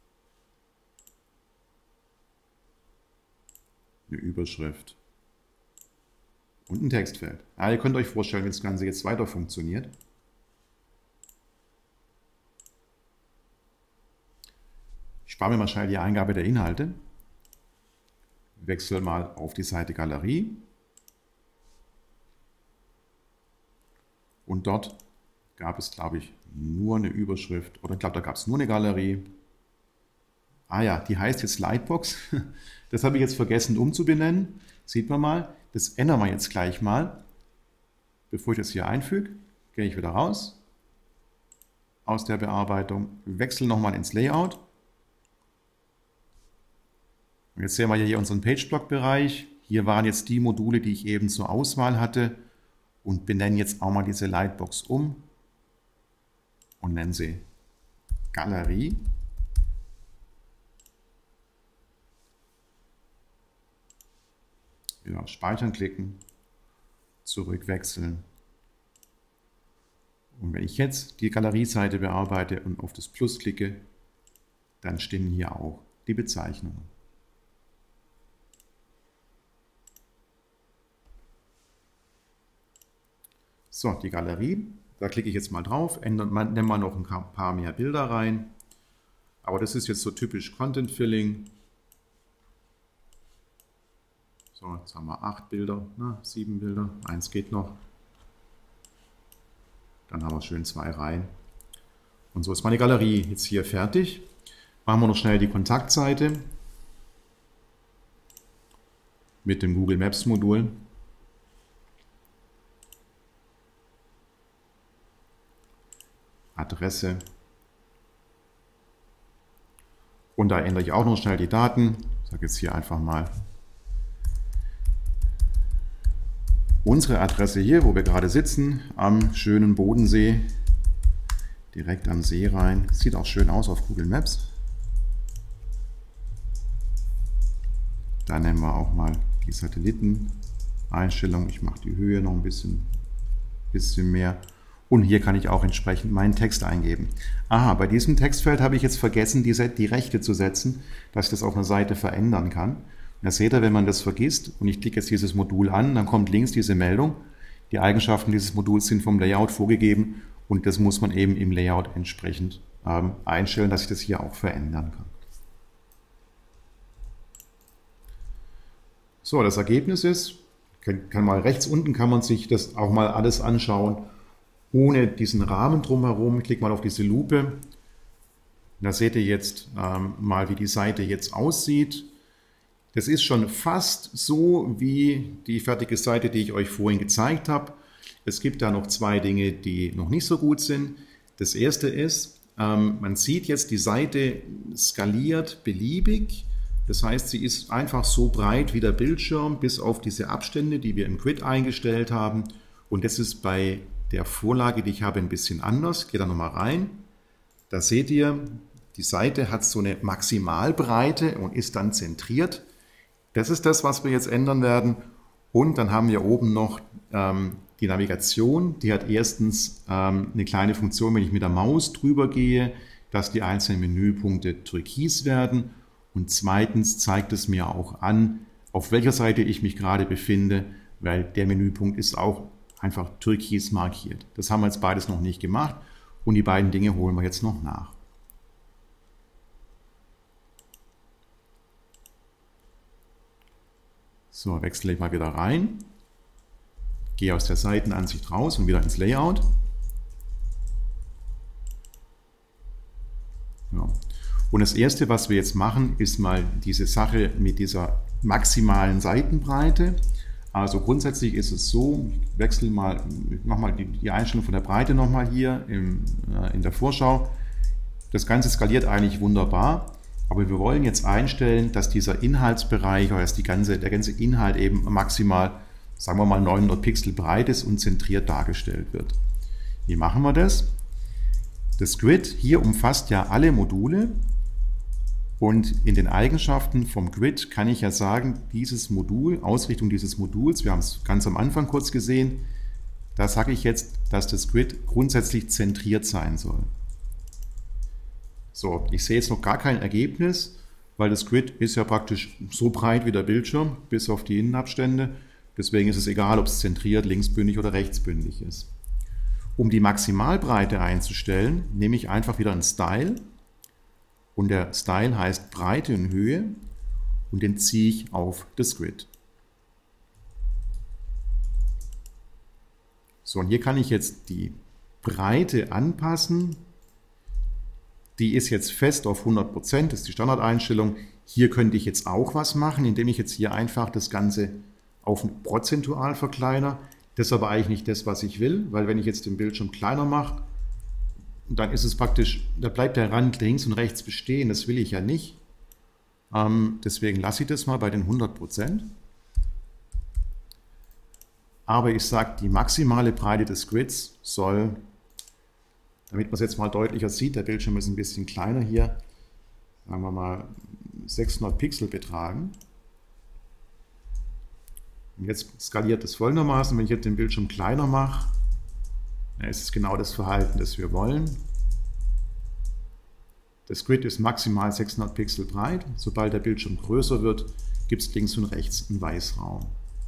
eine Überschrift und ein Textfeld. Ja, ihr könnt euch vorstellen, wie das Ganze jetzt weiter funktioniert. Ich spare mir mal schnell die Eingabe der Inhalte. Wechsle mal auf die Seite Galerie. Und dort gab es, glaube ich, nur eine Überschrift. Oder ich glaube, da gab es nur eine Galerie. Ah ja, die heißt jetzt Lightbox. Das habe ich jetzt vergessen umzubenennen. Sieht man mal. Das ändern wir jetzt gleich mal. Bevor ich das hier einfüge, gehe ich wieder raus aus der Bearbeitung, wechsle nochmal ins Layout. Und jetzt sehen wir hier unseren Page-Block-Bereich. Hier waren jetzt die Module, die ich eben zur Auswahl hatte, und benenne jetzt auch mal diese Lightbox um und nenne sie Galerie. Wieder auf Speichern klicken, zurückwechseln. Und wenn ich jetzt die Galerieseite bearbeite und auf das Plus klicke, dann stimmen hier auch die Bezeichnungen. So, die Galerie, da klicke ich jetzt mal drauf, ändern, nehmen wir noch ein paar mehr Bilder rein. Aber das ist jetzt so typisch Content Filling. So, jetzt haben wir acht Bilder, na, sieben Bilder, eins geht noch. Dann haben wir schön zwei rein. Und so ist meine Galerie jetzt hier fertig. Machen wir noch schnell die Kontaktseite mit dem Google Maps Modul. Adresse. Und da ändere ich auch noch schnell die Daten. Ich sage jetzt hier einfach mal unsere Adresse hier, wo wir gerade sitzen, am schönen Bodensee, direkt am See rein. Sieht auch schön aus auf Google Maps. Da nehmen wir auch mal die Satelliteneinstellung. Ich mache die Höhe noch ein bisschen, bisschen mehr. Und hier kann ich auch entsprechend meinen Text eingeben. Aha, bei diesem Textfeld habe ich jetzt vergessen, die, die Rechte zu setzen, dass ich das auf einer Seite verändern kann. Da seht ihr, wenn man das vergisst und ich klicke jetzt dieses Modul an, dann kommt links diese Meldung. Die Eigenschaften dieses Moduls sind vom Layout vorgegeben und das muss man eben im Layout entsprechend ähm, einstellen, dass ich das hier auch verändern kann. So, das Ergebnis ist, kann, kann mal rechts unten kann man sich das auch mal alles anschauen, ohne diesen Rahmen drumherum. Ich klicke mal auf diese Lupe. Da seht ihr jetzt ähm, mal, wie die Seite jetzt aussieht. Das ist schon fast so wie die fertige Seite, die ich euch vorhin gezeigt habe. Es gibt da noch zwei Dinge, die noch nicht so gut sind. Das erste ist, ähm, man sieht jetzt, die Seite skaliert beliebig. Das heißt, sie ist einfach so breit wie der Bildschirm, bis auf diese Abstände, die wir im Grid eingestellt haben. Und das ist bei der Vorlage, die ich habe, ein bisschen anders. Geht da nochmal rein. Da seht ihr, die Seite hat so eine Maximalbreite und ist dann zentriert. Das ist das, was wir jetzt ändern werden. Und dann haben wir oben noch ähm, die Navigation. Die hat erstens ähm, eine kleine Funktion, wenn ich mit der Maus drüber gehe, dass die einzelnen Menüpunkte türkis werden. Und zweitens zeigt es mir auch an, auf welcher Seite ich mich gerade befinde, weil der Menüpunkt ist auch einfach türkis markiert. Das haben wir jetzt beides noch nicht gemacht und die beiden Dinge holen wir jetzt noch nach. So, wechsle ich mal wieder rein, gehe aus der Seitenansicht raus und wieder ins Layout. Ja. Und das erste, was wir jetzt machen, ist mal diese Sache mit dieser maximalen Seitenbreite. Also grundsätzlich ist es so, ich wechsle mal, ich mache mal die, die Einstellung von der Breite nochmal hier im, äh, in der Vorschau. Das Ganze skaliert eigentlich wunderbar, aber wir wollen jetzt einstellen, dass dieser Inhaltsbereich oder dass die ganze, der ganze Inhalt eben maximal, sagen wir mal, neunhundert Pixel breit ist und zentriert dargestellt wird. Wie machen wir das? Das Grid hier umfasst ja alle Module. Und in den Eigenschaften vom Grid kann ich ja sagen, dieses Modul, Ausrichtung dieses Moduls, wir haben es ganz am Anfang kurz gesehen, da sage ich jetzt, dass das Grid grundsätzlich zentriert sein soll. So, ich sehe jetzt noch gar kein Ergebnis, weil das Grid ist ja praktisch so breit wie der Bildschirm, bis auf die Innenabstände. Deswegen ist es egal, ob es zentriert, linksbündig oder rechtsbündig ist. Um die Maximalbreite einzustellen, nehme ich einfach wieder einen Style. Und der Style heißt Breite und Höhe und den ziehe ich auf das Grid. So, und hier kann ich jetzt die Breite anpassen. Die ist jetzt fest auf hundert Prozent, das ist die Standardeinstellung. Hier könnte ich jetzt auch was machen, indem ich jetzt hier einfach das Ganze auf prozentual verkleinere. Das ist aber eigentlich nicht das, was ich will, weil wenn ich jetzt den Bildschirm kleiner mache, dann ist es praktisch, da bleibt der Rand links und rechts bestehen. Das will ich ja nicht. Ähm, deswegen lasse ich das mal bei den hundert Prozent. Aber ich sage, die maximale Breite des Grids soll, damit man es jetzt mal deutlicher sieht, der Bildschirm ist ein bisschen kleiner hier, sagen wir mal sechshundert Pixel betragen. Und jetzt skaliert es folgendermaßen, wenn ich jetzt den Bildschirm kleiner mache, dann ist es genau das Verhalten, das wir wollen. Das Grid ist maximal sechshundert Pixel breit. Sobald der Bildschirm größer wird, gibt es links und rechts einen Weißraum.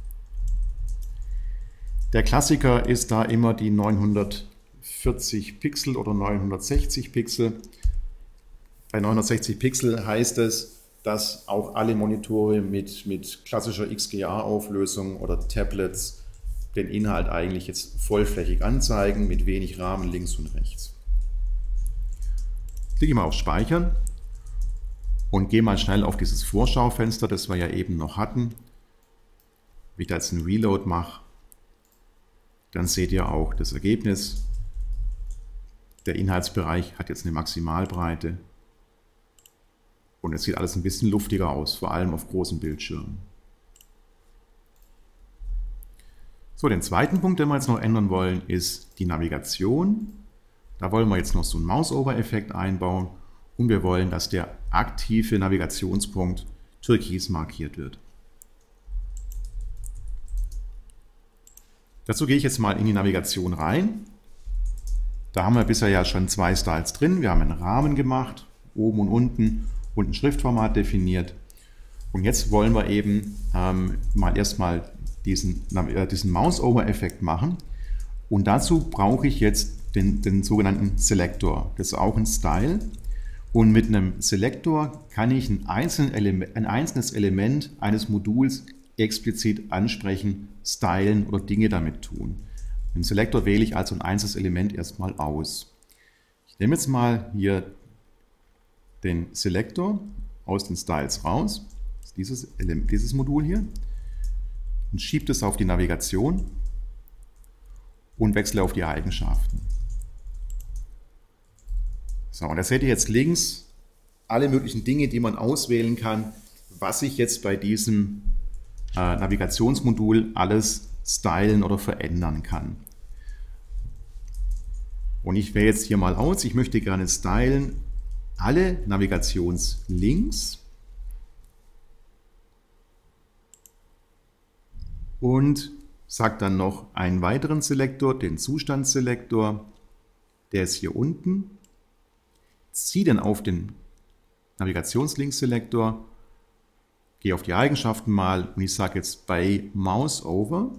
Der Klassiker ist da immer die neunhundertvierzig Pixel oder neunhundertsechzig Pixel. Bei neunhundertsechzig Pixel heißt es, dass auch alle Monitore mit, mit klassischer X G A-Auflösung oder Tablets den Inhalt eigentlich jetzt vollflächig anzeigen, mit wenig Rahmen links und rechts. Klicke mal auf Speichern und gehe mal schnell auf dieses Vorschaufenster, das wir ja eben noch hatten. Wenn ich da jetzt einen Reload mache, dann seht ihr auch das Ergebnis. Der Inhaltsbereich hat jetzt eine Maximalbreite und es sieht alles ein bisschen luftiger aus, vor allem auf großen Bildschirmen. So, den zweiten Punkt, den wir jetzt noch ändern wollen, ist die Navigation. Da wollen wir jetzt noch so einen Mouse-Over-Effekt einbauen und wir wollen, dass der aktive Navigationspunkt türkis markiert wird. Dazu gehe ich jetzt mal in die Navigation rein. Da haben wir bisher ja schon zwei Styles drin. Wir haben einen Rahmen gemacht, oben und unten, und ein Schriftformat definiert. Und jetzt wollen wir eben ähm, mal erstmal diesen, äh, diesen Mouse-Over-Effekt machen. Und dazu brauche ich jetzt den, den sogenannten Selektor. Das ist auch ein Style. Und mit einem Selektor kann ich ein, einzelnen Element, ein einzelnes Element eines Moduls explizit ansprechen, stylen oder Dinge damit tun. Im Selektor wähle ich also ein einzelnes Element erstmal aus. Ich nehme jetzt mal hier den Selektor aus den Styles raus, dieses, Element, dieses Modul hier, und schiebe es auf die Navigation und wechsle auf die Eigenschaften. So, und da seht ihr jetzt links alle möglichen Dinge, die man auswählen kann, was ich jetzt bei diesem äh, Navigationsmodul alles stylen oder verändern kann. Und ich wähle jetzt hier mal aus, ich möchte gerne stylen alle Navigationslinks und sage dann noch einen weiteren Selektor, den Zustandsselektor, der ist hier unten. Ziehe dann auf den Navigationslinkselektor, gehe auf die Eigenschaften mal und ich sage jetzt bei Mouse Over.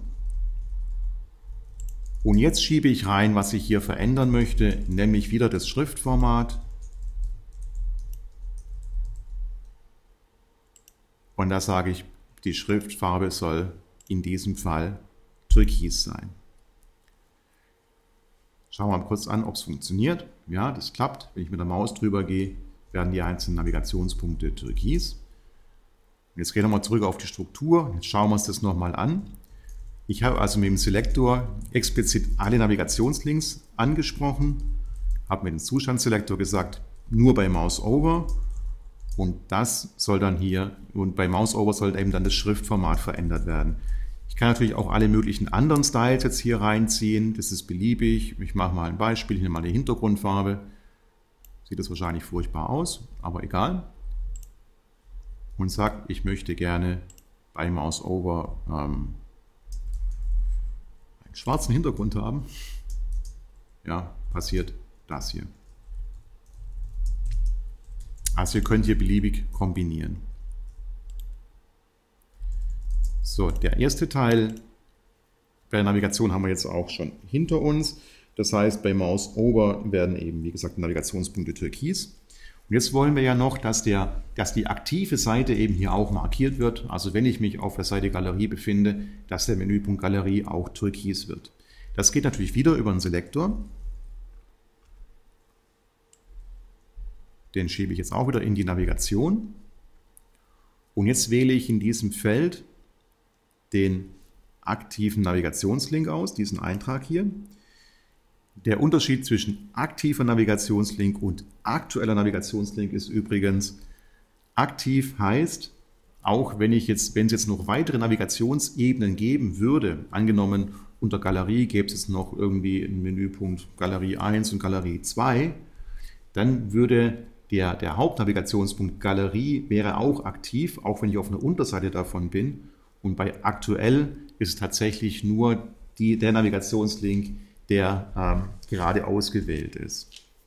Und jetzt schiebe ich rein, was ich hier verändern möchte, nämlich wieder das Schriftformat. Und da sage ich, die Schriftfarbe soll in diesem Fall türkis sein. Schauen wir mal kurz an, ob es funktioniert. Ja, das klappt. Wenn ich mit der Maus drüber gehe, werden die einzelnen Navigationspunkte türkis. Jetzt gehen wir mal zurück auf die Struktur. Jetzt schauen wir uns das nochmal an. Ich habe also mit dem Selektor explizit alle Navigationslinks angesprochen, habe mit dem Zustandsselektor gesagt, nur bei Mouse Over. Und das soll dann hier, und bei Mouse Over soll eben dann das Schriftformat verändert werden. Ich kann natürlich auch alle möglichen anderen Styles jetzt hier reinziehen. Das ist beliebig. Ich mache mal ein Beispiel. Ich nehme mal die Hintergrundfarbe. Sieht das wahrscheinlich furchtbar aus, aber egal. Und sage, ich möchte gerne bei Mouse Over ähm, einen schwarzen Hintergrund haben. Ja, passiert das hier. Also ihr könnt hier beliebig kombinieren. So, der erste Teil bei der Navigation haben wir jetzt auch schon hinter uns. Das heißt, bei Mouse Over werden eben, wie gesagt, Navigationspunkte türkis. Und jetzt wollen wir ja noch, dass, der, dass die aktive Seite eben hier auch markiert wird. Also wenn ich mich auf der Seite Galerie befinde, dass der Menüpunkt Galerie auch türkis wird. Das geht natürlich wieder über einen Selektor. Den schiebe ich jetzt auch wieder in die Navigation. Und jetzt wähle ich in diesem Feld den aktiven Navigationslink aus, diesen Eintrag hier. Der Unterschied zwischen aktiver Navigationslink und aktueller Navigationslink ist übrigens, aktiv heißt, auch wenn ich jetzt, wenn es jetzt noch weitere Navigationsebenen geben würde, angenommen unter Galerie gäbe es jetzt noch irgendwie einen Menüpunkt Galerie eins und Galerie zwei, dann würde der, der Hauptnavigationspunkt Galerie wäre auch aktiv, auch wenn ich auf einer Unterseite davon bin. Und bei aktuell ist es tatsächlich nur die, der Navigationslink, der ähm, gerade ausgewählt ist.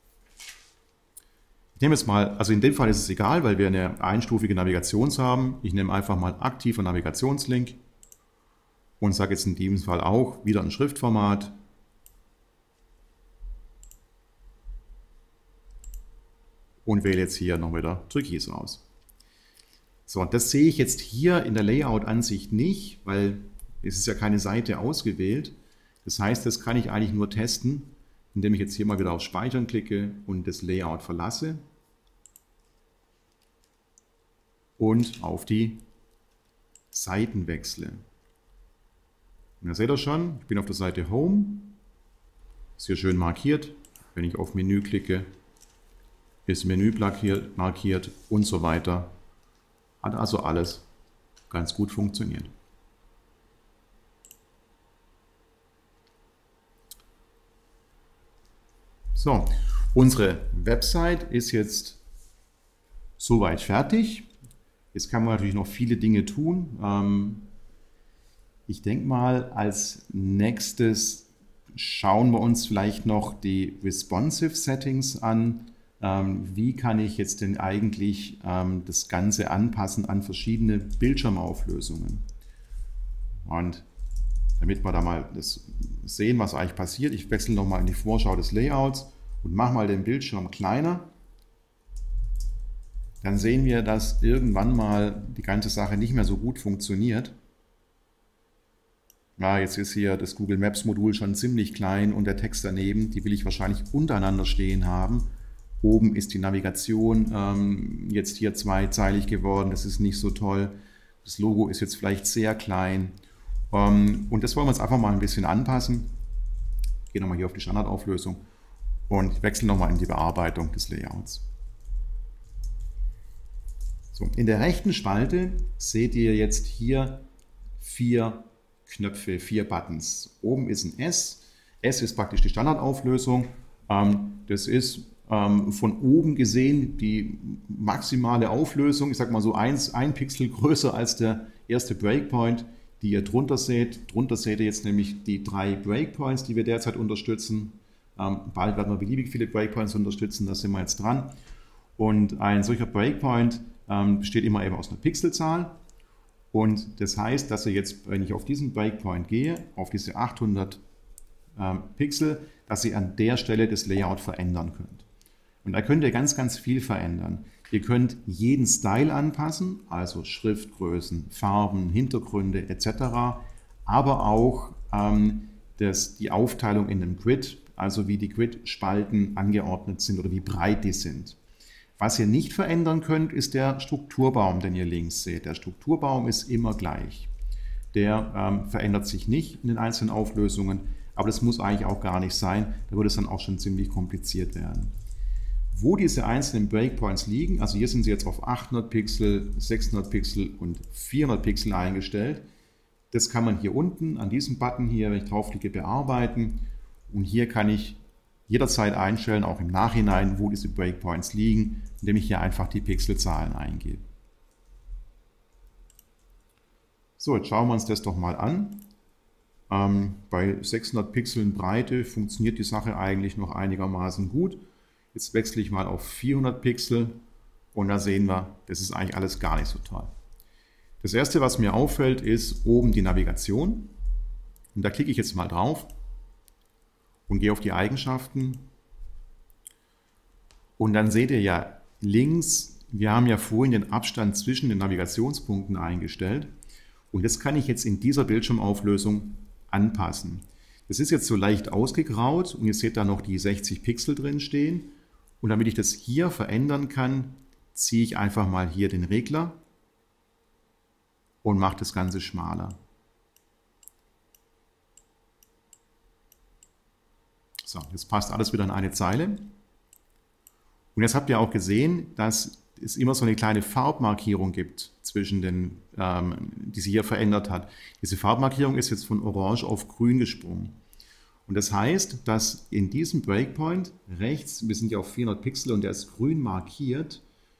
Ich nehme jetzt mal, also in dem Fall ist es egal, weil wir eine einstufige Navigation haben. Ich nehme einfach mal aktiver Navigationslink und sage jetzt in diesem Fall auch wieder ein Schriftformat. Und wähle jetzt hier noch wieder türkis aus. So, das sehe ich jetzt hier in der Layout-Ansicht nicht, weil es ist ja keine Seite ausgewählt. Das heißt, das kann ich eigentlich nur testen, indem ich jetzt hier mal wieder auf Speichern klicke und das Layout verlasse und auf die Seiten wechsle. Und da seht ihr schon, ich bin auf der Seite Home, ist hier schön markiert. Wenn ich auf Menü klicke, ist Menü markiert, markiert und so weiter. Hat also alles ganz gut funktioniert. So, unsere Website ist jetzt soweit fertig. Jetzt kann man natürlich noch viele Dinge tun. Ähm, ich denke mal, als nächstes schauen wir uns vielleicht noch die Responsive Settings an. Ähm, wie kann ich jetzt denn eigentlich ähm, das Ganze anpassen an verschiedene Bildschirmauflösungen? Und damit wir da mal das sehen, was eigentlich passiert, ich wechsle nochmal in die Vorschau des Layouts und mache mal den Bildschirm kleiner. Dann sehen wir, dass irgendwann mal die ganze Sache nicht mehr so gut funktioniert. Ja, jetzt ist hier das Google Maps Modul schon ziemlich klein und der Text daneben, die will ich wahrscheinlich untereinander stehen haben. Oben ist die Navigation ähm, jetzt hier zweizeilig geworden, das ist nicht so toll. Das Logo ist jetzt vielleicht sehr klein. Ähm, und das wollen wir uns einfach mal ein bisschen anpassen. Ich gehe nochmal hier auf die Standardauflösung und wechsle nochmal in die Bearbeitung des Layouts. So, in der rechten Spalte seht ihr jetzt hier vier Knöpfe, vier Buttons. Oben ist ein S. S ist praktisch die Standardauflösung. Ähm, das ist ähm, von oben gesehen die maximale Auflösung. Ich sage mal so eins, ein Pixel größer als der erste Breakpoint, die ihr drunter seht. Drunter seht ihr jetzt nämlich die drei Breakpoints, die wir derzeit unterstützen. Ähm, bald werden wir beliebig viele Breakpoints unterstützen, da sind wir jetzt dran. Und ein solcher Breakpoint ähm, besteht immer eben aus einer Pixelzahl. Und das heißt, dass ihr jetzt, wenn ich auf diesen Breakpoint gehe, auf diese achthundert ähm, Pixel, dass ihr an der Stelle das Layout verändern könnt. Und da könnt ihr ganz, ganz viel verändern. Ihr könnt jeden Style anpassen, also Schriftgrößen, Farben, Hintergründe et cetera, aber auch ähm, das, die Aufteilung in einem Grid, also wie die Grid-Spalten angeordnet sind oder wie breit die sind. Was ihr nicht verändern könnt, ist der Strukturbaum, den ihr links seht. Der Strukturbaum ist immer gleich. Der ähm, verändert sich nicht in den einzelnen Auflösungen, aber das muss eigentlich auch gar nicht sein. Da würde es dann auch schon ziemlich kompliziert werden. Wo diese einzelnen Breakpoints liegen, also hier sind sie jetzt auf achthundert Pixel, sechshundert Pixel und vierhundert Pixel eingestellt. Das kann man hier unten an diesem Button hier, wenn ich draufklicke, bearbeiten. Und hier kann ich jederzeit einstellen, auch im Nachhinein, wo diese Breakpoints liegen, indem ich hier einfach die Pixelzahlen eingebe. So, jetzt schauen wir uns das doch mal an. Ähm, bei sechshundert Pixeln Breite funktioniert die Sache eigentlich noch einigermaßen gut. Jetzt wechsle ich mal auf vierhundert Pixel Und da sehen wir, das ist eigentlich alles gar nicht so toll. Das erste, was mir auffällt, ist oben die Navigation. Und da klicke ich jetzt mal drauf und gehe auf die Eigenschaften. Und dann seht ihr ja links, wir haben ja vorhin den Abstand zwischen den Navigationspunkten eingestellt. Und das kann ich jetzt in dieser Bildschirmauflösung anpassen. Das ist jetzt so leicht ausgegraut und ihr seht da noch die sechzig Pixel drin stehen. Und damit ich das hier verändern kann, ziehe ich einfach mal hier den Regler und mache das Ganze schmaler. So, jetzt passt alles wieder in eine Zeile. Und jetzt habt ihr auch gesehen, dass es immer so eine kleine Farbmarkierung gibt, zwischen den, ähm, die sich hier verändert hat. Diese Farbmarkierung ist jetzt von Orange auf Grün gesprungen. Und das heißt, dass in diesem Breakpoint rechts, wir sind ja auf vierhundert Pixel und der ist grün markiert,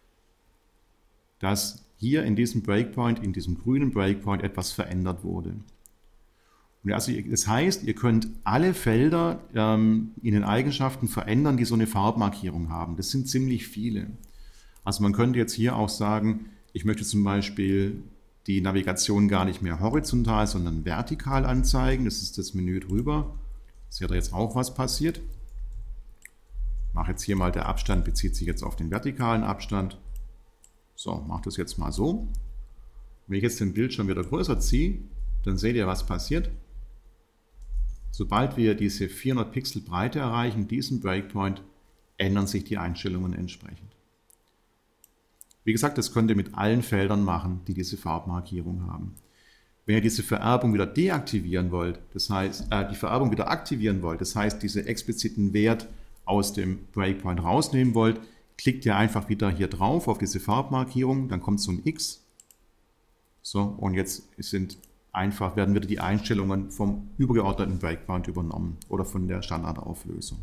dass hier in diesem Breakpoint, in diesem grünen Breakpoint etwas verändert wurde. Und also, das heißt, ihr könnt alle Felder ähm, in den Eigenschaften verändern, die so eine Farbmarkierung haben. Das sind ziemlich viele. Also man könnte jetzt hier auch sagen, ich möchte zum Beispiel die Navigation gar nicht mehr horizontal, sondern vertikal anzeigen. Das ist das Menü drüber. Seht ihr jetzt auch, was passiert. Ich mache jetzt hier mal, der Abstand bezieht sich jetzt auf den vertikalen Abstand. So, mache das jetzt mal so. Wenn ich jetzt den Bildschirm wieder größer ziehe, dann seht ihr, was passiert. Sobald wir diese vierhundert Pixel Breite erreichen, diesen Breakpoint, ändern sich die Einstellungen entsprechend. Wie gesagt, das könnt ihr mit allen Feldern machen, die diese Farbmarkierung haben. Wenn ihr diese Vererbung wieder deaktivieren wollt, das heißt, äh, die Vererbung wieder aktivieren wollt, das heißt, diese expliziten Wert aus dem Breakpoint rausnehmen wollt, klickt ihr einfach wieder hier drauf auf diese Farbmarkierung, dann kommt so ein X. So, und jetzt sind einfach, werden wieder die Einstellungen vom übergeordneten Breakpoint übernommen oder von der Standardauflösung.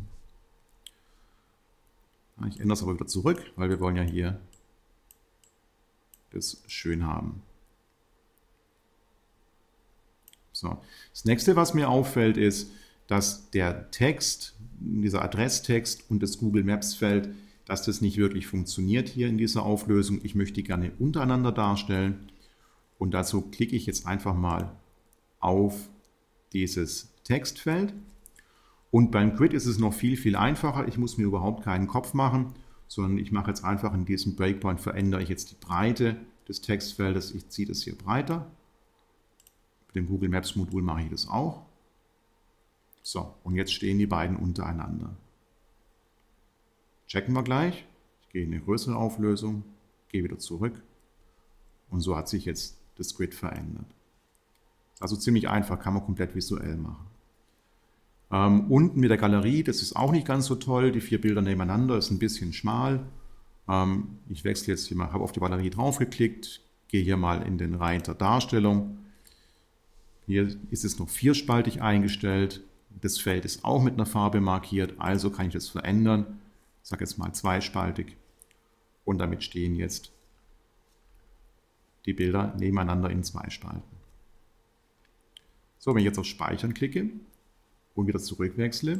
Ich ändere es aber wieder zurück, weil wir wollen ja hier das schön haben. So. Das nächste, was mir auffällt, ist, dass der Text, dieser Adresstext und das Google Maps Feld, dass das nicht wirklich funktioniert hier in dieser Auflösung. Ich möchte die gerne untereinander darstellen und dazu klicke ich jetzt einfach mal auf dieses Textfeld. Und beim Grid ist es noch viel, viel einfacher. Ich muss mir überhaupt keinen Kopf machen, sondern ich mache jetzt einfach in diesem Breakpoint, verändere ich jetzt die Breite des Textfeldes. Ich ziehe das hier breiter. Mit dem Google Maps Modul mache ich das auch. So, und jetzt stehen die beiden untereinander. Checken wir gleich. Ich gehe in eine größere Auflösung, gehe wieder zurück und so hat sich jetzt das Grid verändert. Also ziemlich einfach, kann man komplett visuell machen. Ähm, unten mit der Galerie, das ist auch nicht ganz so toll. Die vier Bilder nebeneinander ist ein bisschen schmal. Ähm, ich wechsle jetzt hier mal, habe auf die Galerie draufgeklickt, gehe hier mal in den Reiter Darstellung. Hier ist es noch vierspaltig eingestellt. Das Feld ist auch mit einer Farbe markiert, also kann ich das verändern. Ich sage jetzt mal zweispaltig und damit stehen jetzt die Bilder nebeneinander in zwei Spalten. So, wenn ich jetzt auf Speichern klicke und wieder zurückwechsle,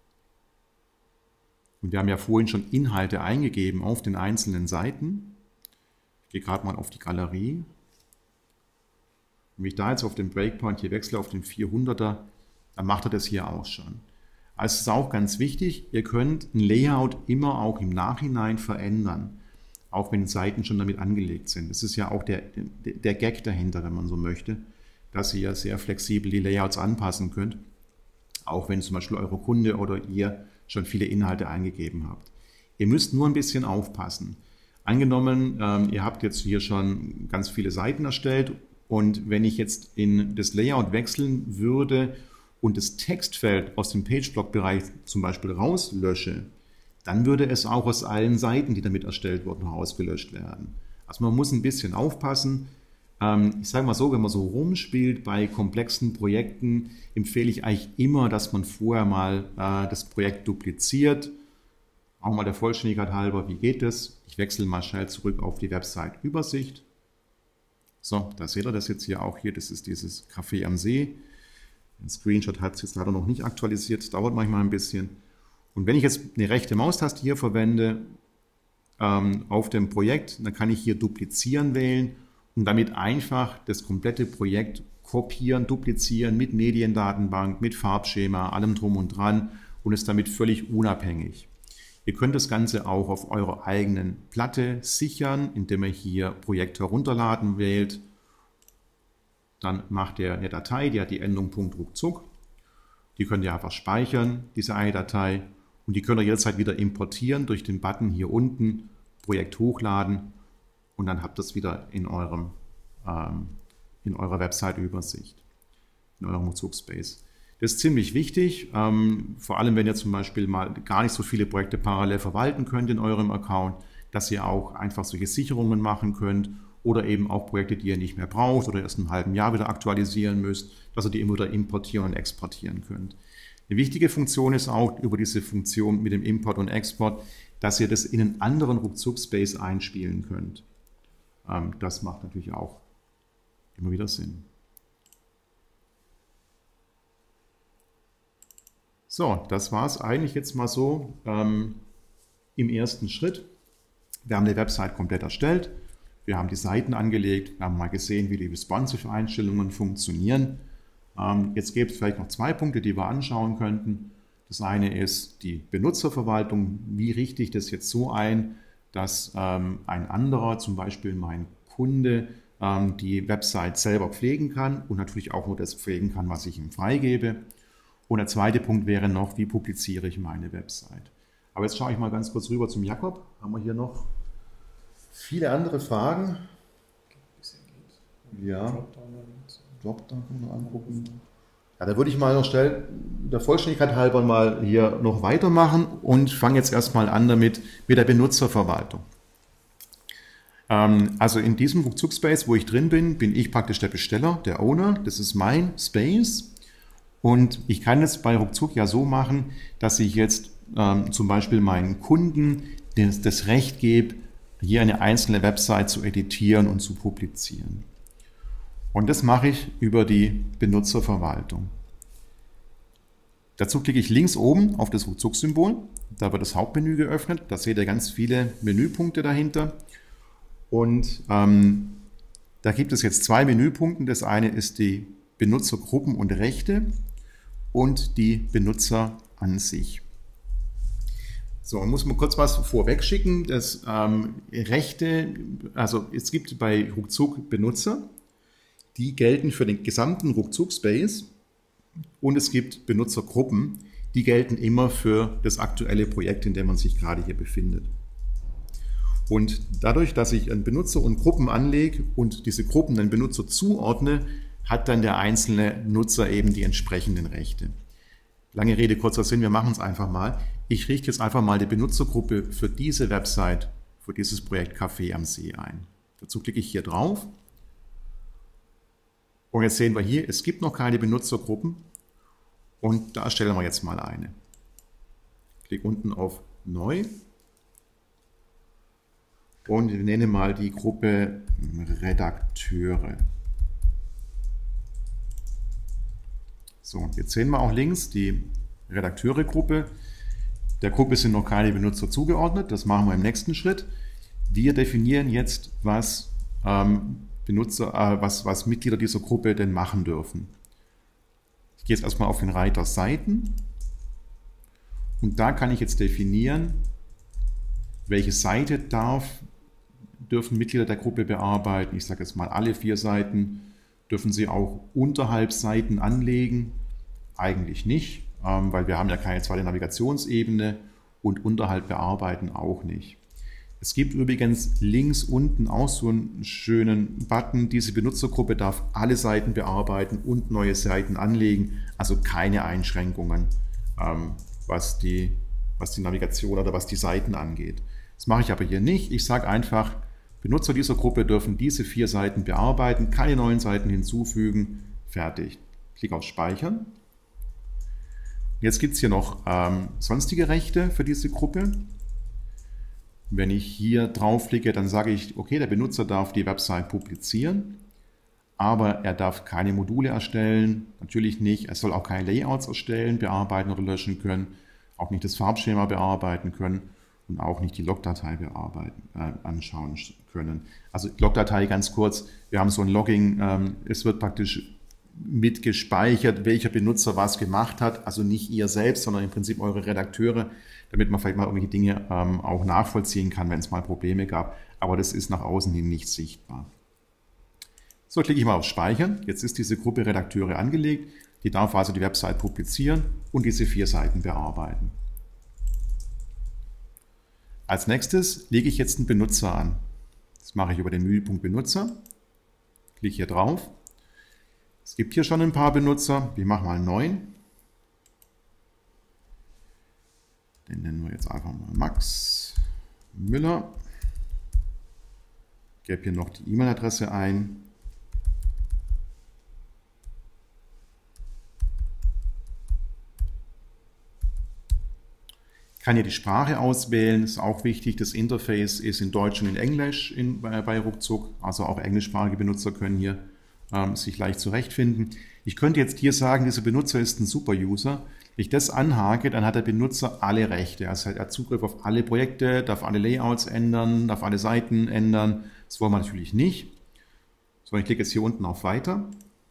und wir haben ja vorhin schon Inhalte eingegeben auf den einzelnen Seiten, ich gehe gerade mal auf die Galerie, und wenn ich da jetzt auf den Breakpoint hier wechsle auf den vierhunderter, dann macht er das hier auch schon. Also es ist auch ganz wichtig, ihr könnt ein Layout immer auch im Nachhinein verändern, auch wenn Seiten schon damit angelegt sind. Das ist ja auch der, der Gag dahinter, wenn man so möchte, dass ihr sehr flexibel die Layouts anpassen könnt, auch wenn zum Beispiel eure Kunde oder ihr schon viele Inhalte eingegeben habt. Ihr müsst nur ein bisschen aufpassen. Angenommen, ähm, ihr habt jetzt hier schon ganz viele Seiten erstellt und wenn ich jetzt in das Layout wechseln würde und das Textfeld aus dem Page-Block-Bereich zum Beispiel rauslösche, dann würde es auch aus allen Seiten, die damit erstellt wurden, rausgelöscht werden. Also man muss ein bisschen aufpassen. Ich sage mal so, wenn man so rumspielt bei komplexen Projekten, empfehle ich eigentlich immer, dass man vorher mal das Projekt dupliziert. Auch mal der Vollständigkeit halber, wie geht das? Ich wechsle mal schnell zurück auf die Website-Übersicht. So, da seht ihr das jetzt hier auch hier. Das ist dieses Café am See. Den Screenshot hat es jetzt leider noch nicht aktualisiert, dauert manchmal ein bisschen. Und wenn ich jetzt eine rechte Maustaste hier verwende, ähm, auf dem Projekt. Dann kann ich hier duplizieren wählen und damit einfach das komplette Projekt kopieren, duplizieren mit Mediendatenbank, mit Farbschema, allem drum und dran und ist damit völlig unabhängig. Ihr könnt das Ganze auch auf eurer eigenen Platte sichern, indem ihr hier Projekt herunterladen wählt. Dann macht ihr eine Datei, die hat die Endung .ruckzuck. Die könnt ihr einfach speichern, diese eine Datei. Und die könnt ihr jederzeit wieder importieren durch den Button hier unten, Projekt hochladen. Und dann habt ihr es wieder in, eurem, ähm, in eurer Website-Übersicht, in eurem Ruckzuck-Space. Das ist ziemlich wichtig, ähm, vor allem wenn ihr zum Beispiel mal gar nicht so viele Projekte parallel verwalten könnt in eurem Account, dass ihr auch einfach solche Sicherungen machen könnt oder eben auch Projekte, die ihr nicht mehr braucht oder erst in einem halben Jahr wieder aktualisieren müsst, dass ihr die immer wieder importieren und exportieren könnt. Eine wichtige Funktion ist auch über diese Funktion mit dem Import und Export, dass ihr das in einen anderen Ruckzuck-Space einspielen könnt. Ähm, das macht natürlich auch immer wieder Sinn. So, das war es eigentlich jetzt mal so ähm, im ersten Schritt. Wir haben die Website komplett erstellt, wir haben die Seiten angelegt, wir haben mal gesehen, wie die Responsive-Einstellungen funktionieren. Ähm, jetzt gibt es vielleicht noch zwei Punkte, die wir anschauen könnten. Das eine ist die Benutzerverwaltung. Wie richte ich das jetzt so ein, dass ähm, ein anderer, zum Beispiel mein Kunde, ähm, die Website selber pflegen kann und natürlich auch nur das pflegen kann, was ich ihm freigebe. Und der zweite Punkt wäre noch, wie publiziere ich meine Website. Aber jetzt schaue ich mal ganz kurz rüber zum Jakob. Haben wir hier noch viele andere Fragen? Ja, Dropdown können wir angucken. Ja, da würde ich mal noch schnell der Vollständigkeit halber mal hier noch weitermachen und fange jetzt erstmal an damit mit der Benutzerverwaltung. Ähm, also in diesem Ruckzuck-Space, wo ich drin bin, bin ich praktisch der Besteller, der Owner. Das ist mein Space. Und ich kann es bei Ruckzuck ja so machen, dass ich jetzt ähm, zum Beispiel meinen Kunden das, das Recht gebe, hier eine einzelne Website zu editieren und zu publizieren. Und das mache ich über die Benutzerverwaltung. Dazu klicke ich links oben auf das Ruckzuck-Symbol. Da wird das Hauptmenü geöffnet. Da seht ihr ganz viele Menüpunkte dahinter. Und ähm, da gibt es jetzt zwei Menüpunkte. Das eine ist die Benutzergruppen und Rechte und die Benutzer an sich. So, muss man kurz was vorweg schicken. Das ähm, Rechte, also es gibt bei Ruckzuck Benutzer, die gelten für den gesamten Ruckzuck-Space und es gibt Benutzergruppen, die gelten immer für das aktuelle Projekt, in dem man sich gerade hier befindet. Und dadurch, dass ich an Benutzer und Gruppen anlege und diese Gruppen den Benutzer zuordne, hat dann der einzelne Nutzer eben die entsprechenden Rechte. Lange Rede, kurzer Sinn, wir machen es einfach mal. Ich richte jetzt einfach mal die Benutzergruppe für diese Website, für dieses Projekt Café am See ein. Dazu klicke ich hier drauf. Und jetzt sehen wir hier, es gibt noch keine Benutzergruppen und da erstellen wir jetzt mal eine. Klick unten auf Neu und ich nenne mal die Gruppe Redakteure. So, jetzt sehen wir auch links die Redakteure-Gruppe. Der Gruppe sind noch keine Benutzer zugeordnet, das machen wir im nächsten Schritt. Wir definieren jetzt, was, ähm, Benutzer, äh, was, was Mitglieder dieser Gruppe denn machen dürfen. Ich gehe jetzt erstmal auf den Reiter Seiten und da kann ich jetzt definieren, welche Seite darf, dürfen Mitglieder der Gruppe bearbeiten. Ich sage jetzt mal alle vier Seiten. Dürfen Sie auch unterhalb Seiten anlegen? Eigentlich nicht, ähm, weil wir haben ja keine zweite Navigationsebene und unterhalb bearbeiten auch nicht. Es gibt übrigens links unten auch so einen schönen Button. Diese Benutzergruppe darf alle Seiten bearbeiten und neue Seiten anlegen, also keine Einschränkungen, ähm, was die, was die Navigation oder was die Seiten angeht. Das mache ich aber hier nicht. Ich sage einfach, Benutzer dieser Gruppe dürfen diese vier Seiten bearbeiten, keine neuen Seiten hinzufügen, fertig. Klick auf Speichern. Jetzt gibt es hier noch ähm, sonstige Rechte für diese Gruppe. Wenn ich hier draufklicke, dann sage ich, okay, der Benutzer darf die Website publizieren, aber er darf keine Module erstellen, natürlich nicht. Er soll auch keine Layouts erstellen, bearbeiten oder löschen können, auch nicht das Farbschema bearbeiten können. und auch nicht die Logdatei bearbeiten, äh, anschauen können. Also Logdatei ganz kurz, wir haben so ein Logging, ähm, es wird praktisch mitgespeichert, welcher Benutzer was gemacht hat, also nicht ihr selbst, sondern im Prinzip eure Redakteure, damit man vielleicht mal irgendwelche Dinge ähm, auch nachvollziehen kann, wenn es mal Probleme gab, aber das ist nach außen hin nicht sichtbar. So, klicke ich mal auf Speichern. Jetzt ist diese Gruppe Redakteure angelegt. Die darf also die Website publizieren und diese vier Seiten bearbeiten. Als nächstes lege ich jetzt einen Benutzer an. Das mache ich über den Menüpunkt Benutzer. Klicke hier drauf. Es gibt hier schon ein paar Benutzer. Wir machen mal einen neuen. Den nennen wir jetzt einfach mal Max Müller. Ich gebe hier noch die E-Mail-Adresse ein. Ich kann hier die Sprache auswählen, ist auch wichtig. Das Interface ist in Deutsch und in Englisch in, bei, bei Ruckzuck. Also auch englischsprachige Benutzer können hier ähm, sich leicht zurechtfinden. Ich könnte jetzt hier sagen, dieser Benutzer ist ein Super-User. Wenn ich das anhake, dann hat der Benutzer alle Rechte. Also er hat Zugriff auf alle Projekte, darf alle Layouts ändern, darf alle Seiten ändern. Das wollen wir natürlich nicht. So, ich klicke jetzt hier unten auf Weiter.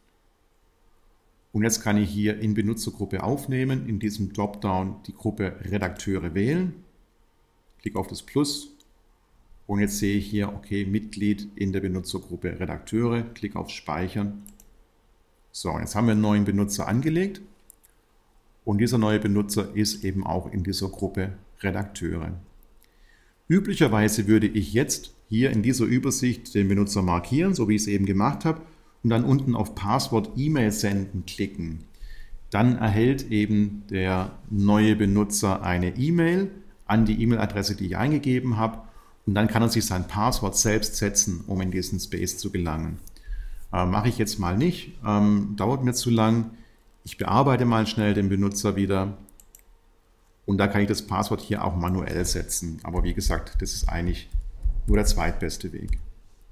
Und jetzt kann ich hier in Benutzergruppe aufnehmen, in diesem Dropdown die Gruppe Redakteure wählen, klicke auf das Plus und jetzt sehe ich hier, okay, Mitglied in der Benutzergruppe Redakteure, klicke auf Speichern. So, jetzt haben wir einen neuen Benutzer angelegt und dieser neue Benutzer ist eben auch in dieser Gruppe Redakteure. Üblicherweise würde ich jetzt hier in dieser Übersicht den Benutzer markieren, so wie ich es eben gemacht habe, und dann unten auf Passwort E-Mail senden klicken. Dann erhält eben der neue Benutzer eine E-Mail an die E-Mail-Adresse, die ich eingegeben habe, und dann kann er sich sein Passwort selbst setzen, um in diesen Space zu gelangen. Äh, mache ich jetzt mal nicht, ähm, dauert mir zu lang. Ich bearbeite mal schnell den Benutzer wieder und da kann ich das Passwort hier auch manuell setzen. Aber wie gesagt, das ist eigentlich nur der zweitbeste Weg.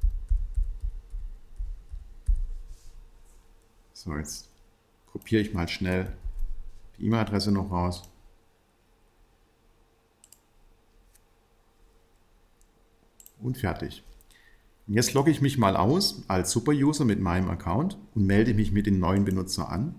So, jetzt kopiere ich mal schnell die E-Mail-Adresse noch raus. Und fertig. Und jetzt logge ich mich mal aus als Super-User mit meinem Account und melde mich mit dem neuen Benutzer an.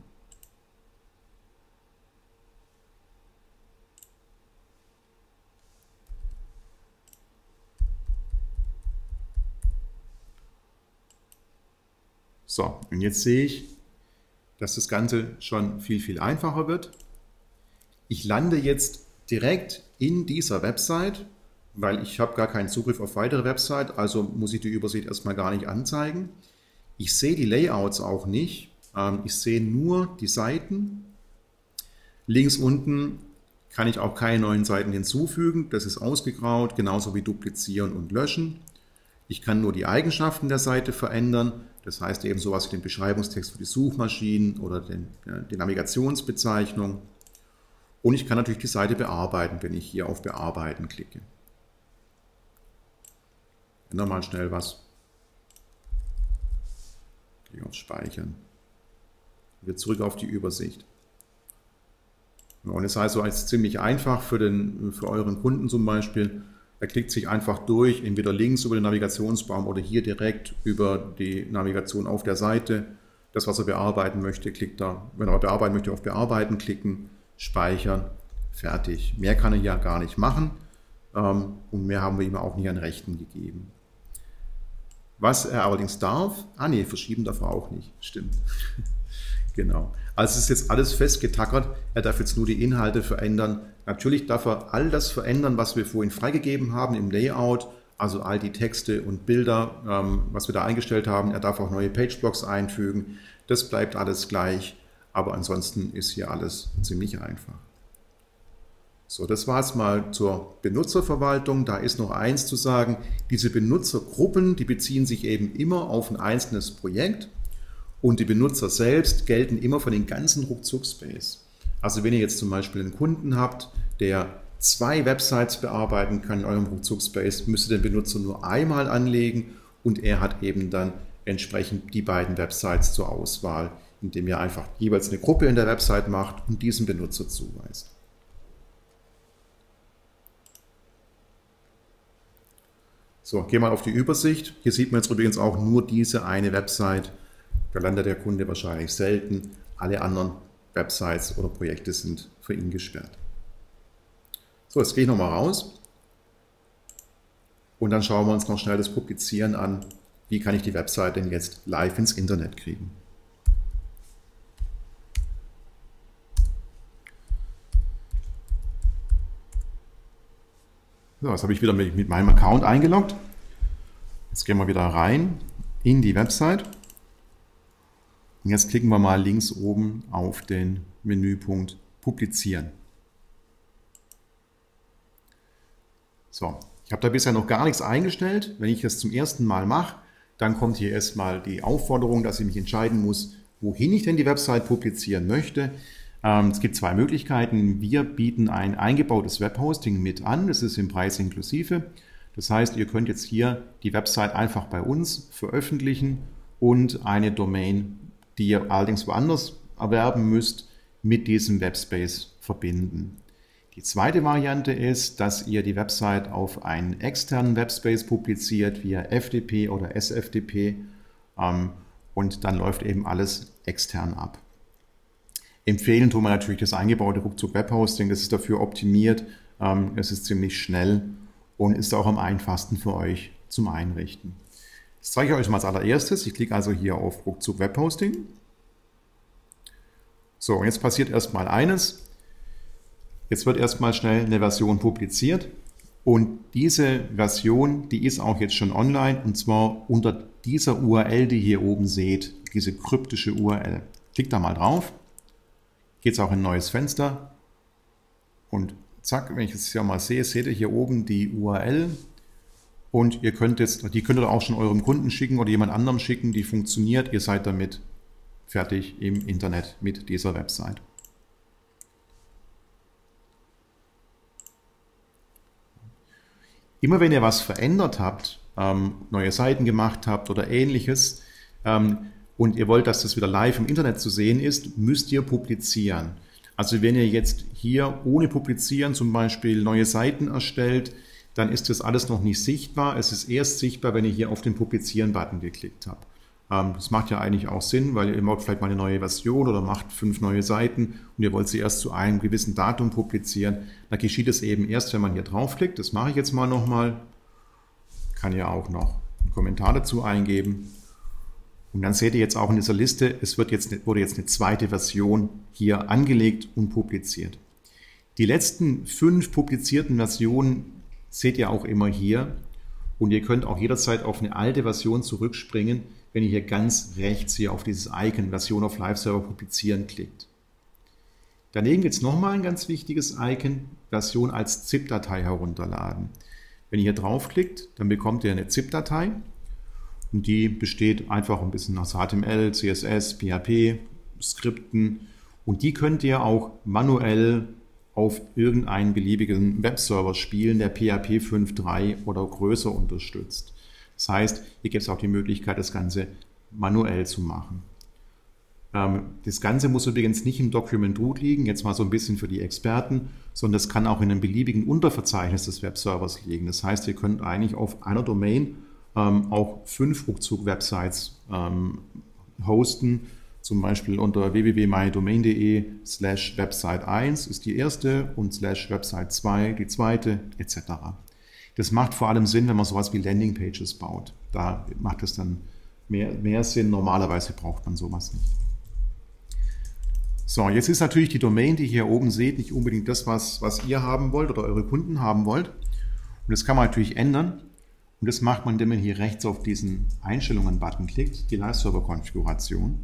So, und jetzt sehe ich, dass das Ganze schon viel, viel einfacher wird. Ich lande jetzt direkt in dieser Website, weil ich habe gar keinen Zugriff auf weitere Website, also muss ich die Übersicht erstmal gar nicht anzeigen. Ich sehe die Layouts auch nicht, ich sehe nur die Seiten. Links unten kann ich auch keine neuen Seiten hinzufügen, das ist ausgegraut, genauso wie duplizieren und löschen. Ich kann nur die Eigenschaften der Seite verändern, das heißt eben sowas wie den Beschreibungstext für die Suchmaschinen oder den, ja, die Navigationsbezeichnung. Und ich kann natürlich die Seite bearbeiten, wenn ich hier auf Bearbeiten klicke. Ändere mal schnell was. Klicke auf Speichern. Wieder zurück auf die Übersicht. Und es ist also jetzt ziemlich einfach für, den, für euren Kunden zum Beispiel. Er klickt sich einfach durch, entweder links über den Navigationsbaum oder hier direkt über die Navigation auf der Seite. Das, was er bearbeiten möchte, klickt er, wenn er bearbeiten möchte, auf Bearbeiten klicken, speichern, fertig. Mehr kann er ja gar nicht machen und mehr haben wir ihm auch nicht an Rechten gegeben. Was er allerdings darf, ah nee, verschieben darf er auch nicht, stimmt. Genau. Also es ist jetzt alles festgetackert, er darf jetzt nur die Inhalte verändern. Natürlich darf er all das verändern, was wir vorhin freigegeben haben im Layout, also all die Texte und Bilder, ähm, was wir da eingestellt haben. Er darf auch neue Pageblocks einfügen, das bleibt alles gleich, aber ansonsten ist hier alles ziemlich einfach. So, das war es mal zur Benutzerverwaltung. Da ist noch eins zu sagen, diese Benutzergruppen, die beziehen sich eben immer auf ein einzelnes Projekt. Und die Benutzer selbst gelten immer für den ganzen Ruckzuck-Space. Also wenn ihr jetzt zum Beispiel einen Kunden habt, der zwei Websites bearbeiten kann in eurem Ruckzuck-Space, müsst ihr den Benutzer nur einmal anlegen und er hat eben dann entsprechend die beiden Websites zur Auswahl, indem ihr einfach jeweils eine Gruppe in der Website macht und diesen Benutzer zuweist. So, gehen wir auf die Übersicht. Hier sieht man jetzt übrigens auch nur diese eine Website. Da landet der Kunde wahrscheinlich selten. Alle anderen Websites oder Projekte sind für ihn gesperrt. So, jetzt gehe ich nochmal raus. Und dann schauen wir uns noch schnell das Publizieren an. Wie kann ich die Website denn jetzt live ins Internet kriegen? So, jetzt habe ich wieder mit, mit meinem Account eingeloggt. Jetzt gehen wir wieder rein in die Website. Und jetzt klicken wir mal links oben auf den Menüpunkt Publizieren. So, ich habe da bisher noch gar nichts eingestellt. Wenn ich das zum ersten Mal mache, dann kommt hier erstmal die Aufforderung, dass ich mich entscheiden muss, wohin ich denn die Website publizieren möchte. Ähm, es gibt zwei Möglichkeiten. Wir bieten ein eingebautes Webhosting mit an. Das ist im Preis inklusive. Das heißt, ihr könnt jetzt hier die Website einfach bei uns veröffentlichen und eine Domain, die ihr allerdings woanders erwerben müsst, mit diesem Webspace verbinden. Die zweite Variante ist, dass ihr die Website auf einen externen Webspace publiziert, via F T P oder S F T P, ähm, und dann läuft eben alles extern ab. Empfehlen tun wir natürlich das eingebaute Ruckzuck Webhosting, das ist dafür optimiert, ähm, es ist ziemlich schnell und ist auch am einfachsten für euch zum Einrichten. Das zeige ich euch mal als allererstes. Ich klicke also hier auf Ruckzuck Webhosting. So, und jetzt passiert erstmal eines. Jetzt wird erstmal schnell eine Version publiziert und diese Version, die ist auch jetzt schon online und zwar unter dieser U R L, die ihr hier oben seht, diese kryptische U R L. Klickt da mal drauf, geht es auch in ein neues Fenster und zack, wenn ich es hier mal sehe, seht ihr hier oben die U R L und ihr könnt jetzt, die könnt ihr auch schon eurem Kunden schicken oder jemand anderem schicken, die funktioniert, ihr seid damit fertig im Internet mit dieser Website. Immer wenn ihr was verändert habt, ähm, neue Seiten gemacht habt oder ähnliches ähm, und ihr wollt, dass das wieder live im Internet zu sehen ist, müsst ihr publizieren. Also wenn ihr jetzt hier ohne Publizieren zum Beispiel neue Seiten erstellt, dann ist das alles noch nicht sichtbar. Es ist erst sichtbar, wenn ihr hier auf den Publizieren-Button geklickt habt. Ähm, das macht ja eigentlich auch Sinn, weil ihr macht vielleicht mal eine neue Version oder macht fünf neue Seiten und ihr wollt sie erst zu einem gewissen Datum publizieren. Da geschieht es eben erst, wenn man hier draufklickt. Das mache ich jetzt mal nochmal. Kann ja auch noch einen Kommentar dazu eingeben. Und dann seht ihr jetzt auch in dieser Liste, es wird jetzt, wurde jetzt eine zweite Version hier angelegt und publiziert. Die letzten fünf publizierten Versionen seht ihr auch immer hier. Und ihr könnt auch jederzeit auf eine alte Version zurückspringen, wenn ihr hier ganz rechts hier auf dieses Icon Version auf Live-Server publizieren klickt. Daneben gibt es nochmal ein ganz wichtiges Icon, Version als ZIP-Datei herunterladen. Wenn ihr hier draufklickt, dann bekommt ihr eine ZIP-Datei und die besteht einfach ein bisschen aus H T M L, C S S, P H P, Skripten und die könnt ihr auch manuell auf irgendeinen beliebigen Webserver spielen, der P H P fünf Punkt drei oder größer unterstützt. Das heißt, hier gibt es auch die Möglichkeit, das Ganze manuell zu machen. Ähm, das Ganze muss übrigens nicht im Document Root liegen, jetzt mal so ein bisschen für die Experten, sondern das kann auch in einem beliebigen Unterverzeichnis des Webservers liegen. Das heißt, ihr könnt eigentlich auf einer Domain ähm, auch fünf Ruckzuck-Websites ähm, hosten, zum Beispiel unter w w w punkt mydomain punkt de slash website eins ist die erste und slash website zwei die zweite et cetera. Das macht vor allem Sinn, wenn man sowas wie Landingpages baut. Da macht es dann mehr, mehr Sinn. Normalerweise braucht man sowas nicht. So, jetzt ist natürlich die Domain, die ihr hier oben seht, nicht unbedingt das, was, was ihr haben wollt oder eure Kunden haben wollt. Und das kann man natürlich ändern. Und das macht man, indem man hier rechts auf diesen Einstellungen-Button klickt, die Live-Server-Konfiguration.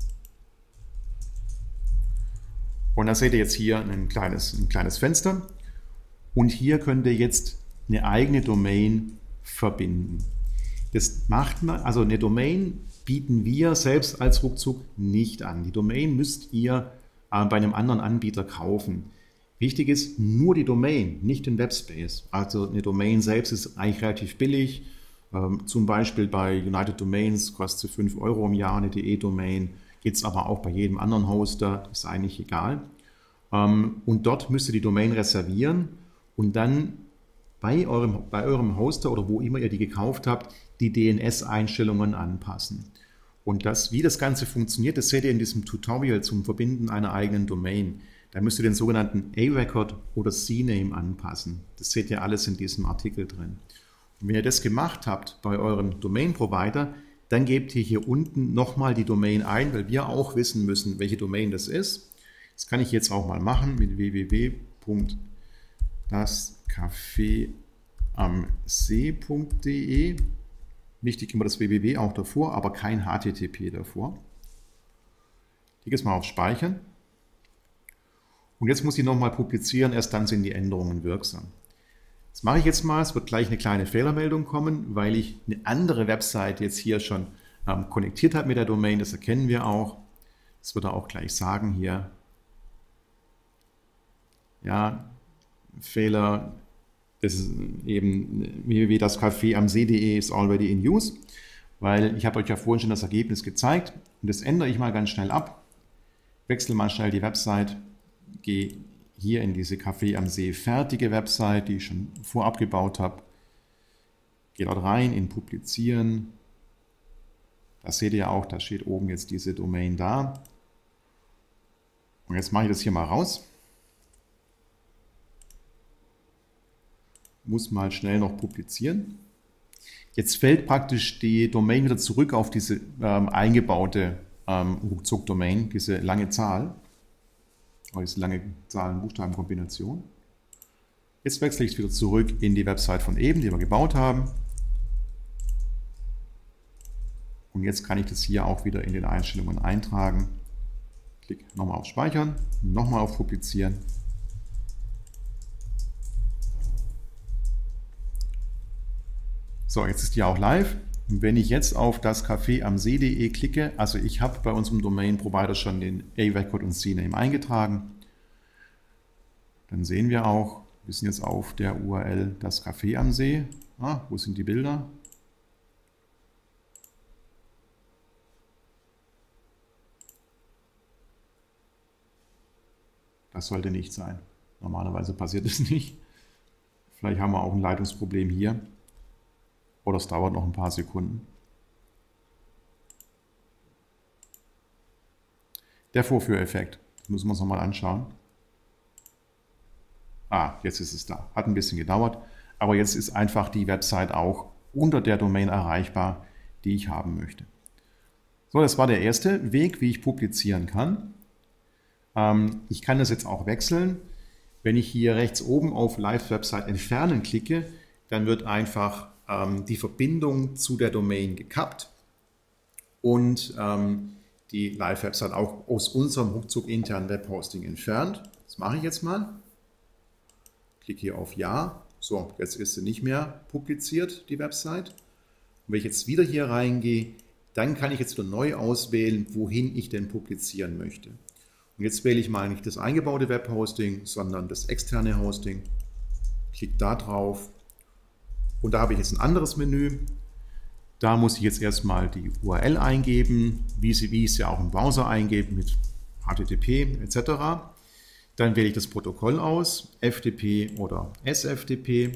Und da seht ihr jetzt hier ein kleines, ein kleines Fenster. Und hier könnt ihr jetzt eine eigene Domain verbinden. Das macht man, also eine Domain bieten wir selbst als Ruckzuck nicht an. Die Domain müsst ihr äh, bei einem anderen Anbieter kaufen. Wichtig ist nur die Domain, nicht den Webspace. Also eine Domain selbst ist eigentlich relativ billig. Ähm, zum Beispiel bei United Domains kostet sie fünf Euro im Jahr eine De-Domain. Geht es aber auch bei jedem anderen Hoster, ist eigentlich egal. Ähm, und dort müsst ihr die Domain reservieren und dann bei eurem, bei eurem Hoster oder wo immer ihr die gekauft habt, die D N S-Einstellungen anpassen. Und das, wie das Ganze funktioniert, das seht ihr in diesem Tutorial zum Verbinden einer eigenen Domain. Da müsst ihr den sogenannten A-Record oder C Name anpassen. Das seht ihr alles in diesem Artikel drin. Und wenn ihr das gemacht habt bei eurem Domain-Provider, dann gebt ihr hier unten nochmal die Domain ein, weil wir auch wissen müssen, welche Domain das ist. Das kann ich jetzt auch mal machen mit w w w punkt das café am see punkt de. Wichtig immer das w w w auch davor, aber kein H T T P davor. Ich klicke jetzt mal auf Speichern. Und jetzt muss ich nochmal publizieren, erst dann sind die Änderungen wirksam. Das mache ich jetzt mal, es wird gleich eine kleine Fehlermeldung kommen, weil ich eine andere Website jetzt hier schon ähm, konnektiert habe mit der Domain, das erkennen wir auch. Das wird er auch gleich sagen hier. Ja, Fehler, das ist eben w w w punkt das café am see punkt de is already in use, weil ich habe euch ja vorhin schon das Ergebnis gezeigt und das ändere ich mal ganz schnell ab. Wechsle mal schnell die Website, gehe hier in diese Café am See fertige Website, die ich schon vorab gebaut habe. Gehe dort rein in Publizieren. Da seht ihr auch, da steht oben jetzt diese Domain da. Und jetzt mache ich das hier mal raus. Muss mal schnell noch publizieren. Jetzt fällt praktisch die Domain wieder zurück auf diese ähm, eingebaute ähm, Ruckzuck-Domain, diese lange Zahl. Diese lange Zahlen-Buchstaben-Kombination. Jetzt wechsle ich wieder zurück in die Website von eben, die wir gebaut haben. Und jetzt kann ich das hier auch wieder in den Einstellungen eintragen. Klick nochmal auf Speichern, nochmal auf Publizieren. So, jetzt ist die auch live. Und wenn ich jetzt auf das café am see punkt de klicke, also ich habe bei unserem Domain-Provider schon den A-Record und C Name eingetragen, dann sehen wir auch, wir sind jetzt auf der U R L das Café am See. Ah, wo sind die Bilder? Das sollte nicht sein. Normalerweise passiert es nicht. Vielleicht haben wir auch ein Leitungsproblem hier. Oder es dauert noch ein paar Sekunden. Der Vorführeffekt, das müssen wir uns nochmal anschauen. Ah, jetzt ist es da. Hat ein bisschen gedauert, aber jetzt ist einfach die Website auch unter der Domain erreichbar, die ich haben möchte. So, das war der erste Weg, wie ich publizieren kann. Ähm, ich kann das jetzt auch wechseln. Wenn ich hier rechts oben auf Live-Website entfernen klicke, dann wird einfach die Verbindung zu der Domain gekappt und ähm, die Live-Website auch aus unserem ruckzuck internen Webhosting entfernt. Das mache ich jetzt mal. Klicke hier auf Ja. So, jetzt ist sie nicht mehr publiziert, die Website. Und wenn ich jetzt wieder hier reingehe, dann kann ich jetzt wieder neu auswählen, wohin ich denn publizieren möchte. Und jetzt wähle ich mal nicht das eingebaute Webhosting, sondern das externe Hosting. Klicke da drauf. Und da habe ich jetzt ein anderes Menü. Da muss ich jetzt erstmal die U R L eingeben, wie, sie, wie ich es ja auch im Browser eingebe mit H T T P et cetera. Dann wähle ich das Protokoll aus, F T P oder S F T P,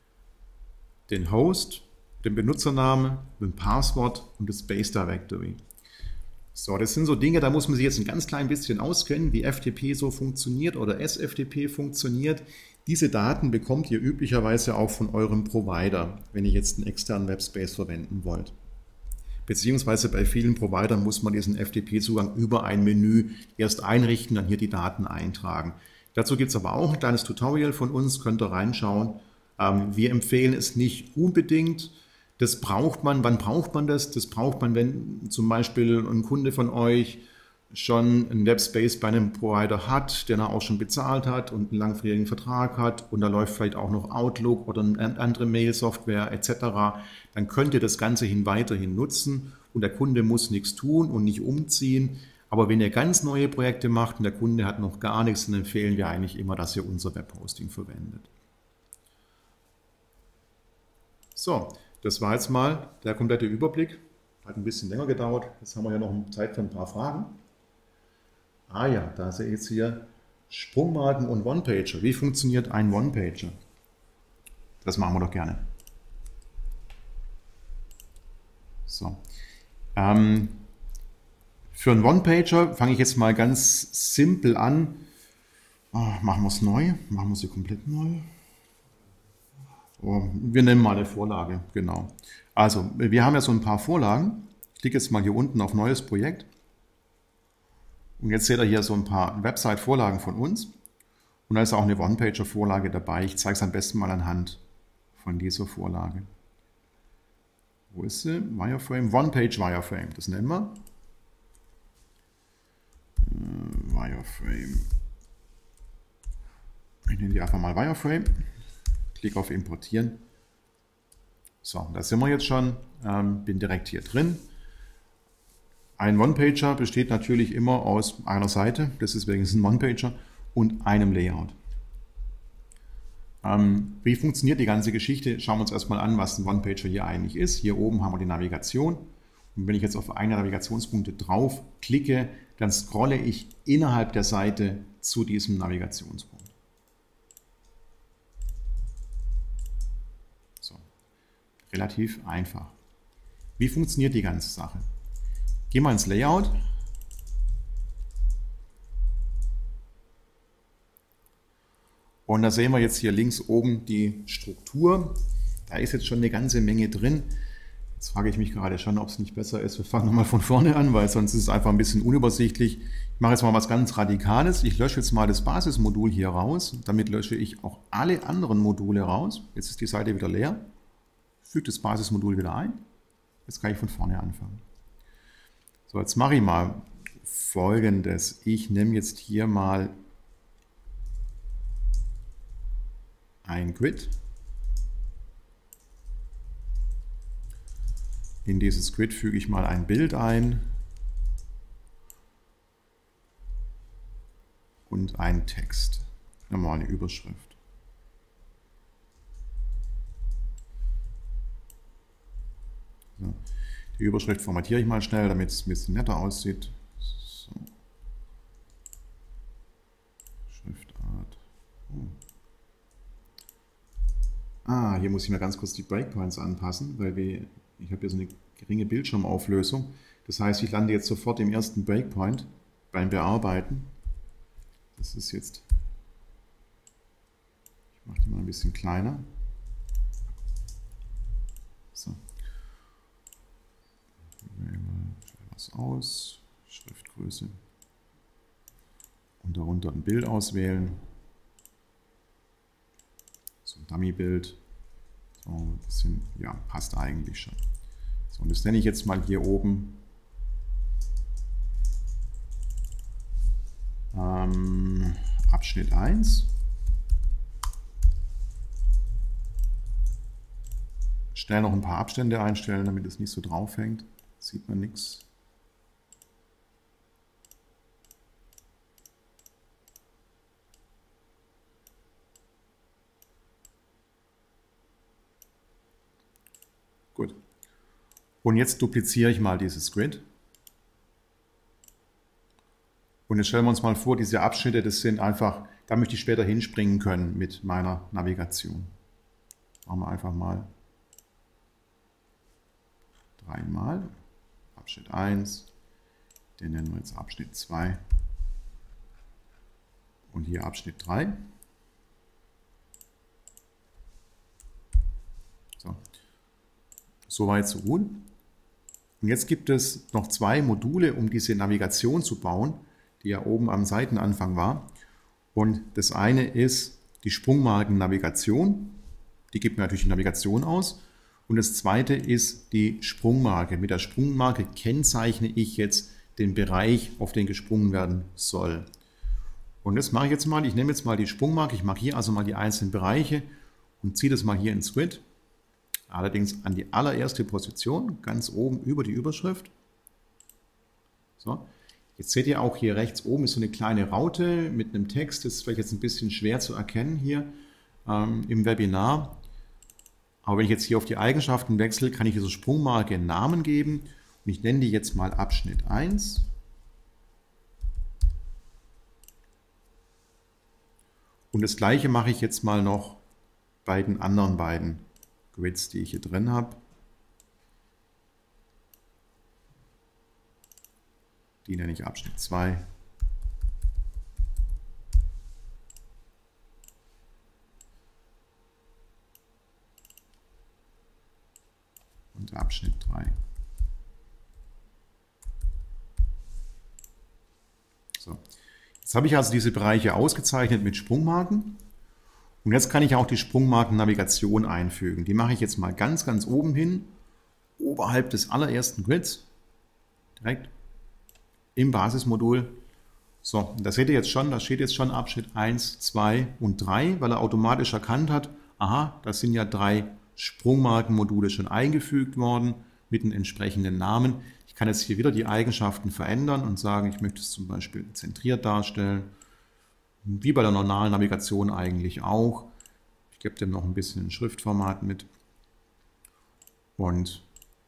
den Host, den Benutzernamen, den Passwort und das Base Directory. So, das sind so Dinge, da muss man sich jetzt ein ganz klein bisschen auskennen, wie F T P so funktioniert oder S F T P funktioniert. Diese Daten bekommt ihr üblicherweise auch von eurem Provider, wenn ihr jetzt einen externen Webspace verwenden wollt. Beziehungsweise bei vielen Providern muss man diesen F T P-Zugang über ein Menü erst einrichten, dann hier die Daten eintragen. Dazu gibt es aber auch ein kleines Tutorial von uns, könnt ihr reinschauen. Wir empfehlen es nicht unbedingt. Das braucht man, wann braucht man das? Das braucht man, wenn zum Beispiel ein Kunde von euch schon einen Webspace bei einem Provider hat, den er auch schon bezahlt hat und einen langfristigen Vertrag hat und da läuft vielleicht auch noch Outlook oder eine andere Mail-Software et cetera, dann könnt ihr das Ganze hin weiterhin nutzen und der Kunde muss nichts tun und nicht umziehen. Aber wenn ihr ganz neue Projekte macht und der Kunde hat noch gar nichts, dann empfehlen wir eigentlich immer, dass ihr unser Webhosting verwendet. So, das war jetzt mal der komplette Überblick. Hat ein bisschen länger gedauert. Jetzt haben wir ja noch Zeit für ein paar Fragen. Ah ja, da sehe ich jetzt hier Sprungmarken und One-Pager. Wie funktioniert ein One-Pager? Das machen wir doch gerne. So. Ähm, für einen One-Pager fange ich jetzt mal ganz simpel an. Oh, machen wir es neu. Machen wir sie komplett neu. Oh, wir nehmen mal eine Vorlage. Genau. Also, wir haben ja so ein paar Vorlagen. Ich klicke jetzt mal hier unten auf Neues Projekt. Und jetzt seht ihr hier so ein paar Website-Vorlagen von uns. Und da ist auch eine One-Pager-Vorlage dabei. Ich zeige es am besten mal anhand von dieser Vorlage. Wo ist sie? Wireframe. One-Page-Wireframe. Das nennen wir. Äh, Wireframe. Ich nenne die einfach mal Wireframe. Klicke auf Importieren. So, da sind wir jetzt schon. Ähm, bin direkt hier drin. Ein One-Pager besteht natürlich immer aus einer Seite. Deswegen ist es ein One-Pager. Und einem Layout. Ähm, wie funktioniert die ganze Geschichte? Schauen wir uns erstmal an, was ein One-Pager hier eigentlich ist. Hier oben haben wir die Navigation. Und wenn ich jetzt auf einen der Navigationspunkte drauf klicke, dann scrolle ich innerhalb der Seite zu diesem Navigationspunkt. So. Relativ einfach. Wie funktioniert die ganze Sache? Gehen wir ins Layout. Und da sehen wir jetzt hier links oben die Struktur. Da ist jetzt schon eine ganze Menge drin. Jetzt frage ich mich gerade schon, ob es nicht besser ist. Wir fangen nochmal von vorne an, weil sonst ist es einfach ein bisschen unübersichtlich. Ich mache jetzt mal was ganz Radikales. Ich lösche jetzt mal das Basismodul hier raus. Damit lösche ich auch alle anderen Module raus. Jetzt ist die Seite wieder leer. Füge das Basismodul wieder ein. Jetzt kann ich von vorne anfangen. So, jetzt mache ich mal Folgendes. Ich nehme jetzt hier mal ein Grid. In dieses Grid füge ich mal ein Bild ein und einen Text. Nochmal eine Überschrift. So. Die Überschrift formatiere ich mal schnell, damit es ein bisschen netter aussieht. So. Schriftart. Oh. Ah, hier muss ich mir ganz kurz die Breakpoints anpassen, weil wir, ich habe hier so eine geringe Bildschirmauflösung. Das heißt, ich lande jetzt sofort im ersten Breakpoint beim Bearbeiten. Das ist jetzt, ich mache die mal ein bisschen kleiner. So. Wähle mal was aus, Schriftgröße. Und darunter ein Bild auswählen. So ein Dummy-Bild. So ein bisschen, ja, passt eigentlich schon. So, und das nenne ich jetzt mal hier oben ähm, Abschnitt eins. Schnell noch ein paar Abstände einstellen, damit es nicht so drauf hängt. Sieht man nichts. Gut. Und jetzt dupliziere ich mal dieses Grid. Und jetzt stellen wir uns mal vor, diese Abschnitte, das sind einfach, da möchte ich später hinspringen können mit meiner Navigation. Machen wir einfach mal dreimal. Abschnitt eins, den nennen wir jetzt Abschnitt zwei und hier Abschnitt drei. So. Soweit, so gut. Und jetzt gibt es noch zwei Module, um diese Navigation zu bauen, die ja oben am Seitenanfang war. Und das eine ist die Sprungmarken-Navigation. Die gibt mir natürlich die Navigation aus. Und das zweite ist die Sprungmarke. Mit der Sprungmarke kennzeichne ich jetzt den Bereich, auf den gesprungen werden soll. Und das mache ich jetzt mal. Ich nehme jetzt mal die Sprungmarke. Ich markiere also mal die einzelnen Bereiche und ziehe das mal hier ins Grid. Allerdings an die allererste Position, ganz oben über die Überschrift. So. Jetzt seht ihr auch hier rechts oben ist so eine kleine Raute mit einem Text. Das ist vielleicht jetzt ein bisschen schwer zu erkennen hier ähm, im Webinar. Aber wenn ich jetzt hier auf die Eigenschaften wechsle, kann ich dieser Sprungmarke einen Namen geben. Und ich nenne die jetzt mal Abschnitt eins. Und das gleiche mache ich jetzt mal noch beiden anderen beiden Grids, die ich hier drin habe. Die nenne ich Abschnitt zwei. Und Abschnitt drei. So. Jetzt habe ich also diese Bereiche ausgezeichnet mit Sprungmarken. Und jetzt kann ich auch die Sprungmarken-Navigation einfügen. Die mache ich jetzt mal ganz, ganz oben hin, oberhalb des allerersten Grids, direkt im Basismodul. So, das seht ihr jetzt schon, da steht jetzt schon Abschnitt eins, zwei und drei, weil er automatisch erkannt hat, aha, das sind ja drei Sprungmarkenmodule schon eingefügt worden mit den entsprechenden Namen. Ich kann jetzt hier wieder die Eigenschaften verändern und sagen, ich möchte es zum Beispiel zentriert darstellen, wie bei der normalen Navigation eigentlich auch. Ich gebe dem noch ein bisschen ein Schriftformat mit und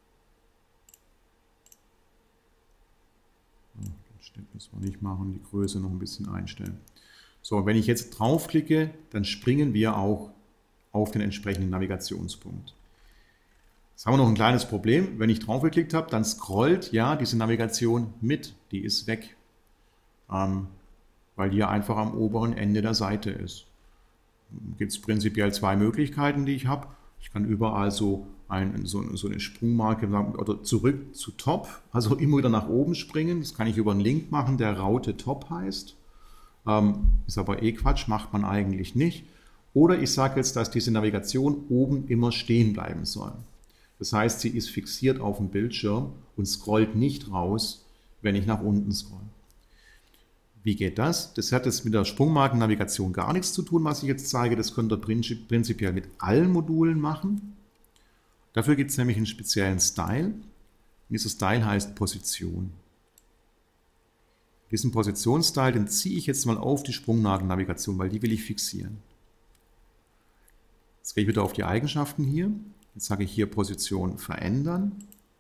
den Schnitt müssen wir nicht machen, die Größe noch ein bisschen einstellen. So, wenn ich jetzt draufklicke, dann springen wir auch auf den entsprechenden Navigationspunkt. Jetzt haben wir noch ein kleines Problem. Wenn ich drauf geklickt habe, dann scrollt ja diese Navigation mit. Die ist weg, ähm, weil die ja einfach am oberen Ende der Seite ist. Gibt es prinzipiell zwei Möglichkeiten, die ich habe. Ich kann überall so, ein, so, so eine Sprungmarke oder zurück zu Top, also immer wieder nach oben springen. Das kann ich über einen Link machen, der Raute Top heißt. Ähm, ist aber eh Quatsch, macht man eigentlich nicht. Oder ich sage jetzt, dass diese Navigation oben immer stehen bleiben soll. Das heißt, sie ist fixiert auf dem Bildschirm und scrollt nicht raus, wenn ich nach unten scroll. Wie geht das? Das hat jetzt mit der Sprungmarkennavigation gar nichts zu tun, was ich jetzt zeige. Das könnt ihr prinzipiell mit allen Modulen machen. Dafür gibt es nämlich einen speziellen Style. Und dieser Style heißt Position. Diesen Positionsstyle, den ziehe ich jetzt mal auf die Sprungmarkennavigation, weil die will ich fixieren. Jetzt gehe ich wieder auf die Eigenschaften hier. Jetzt sage ich hier Position verändern.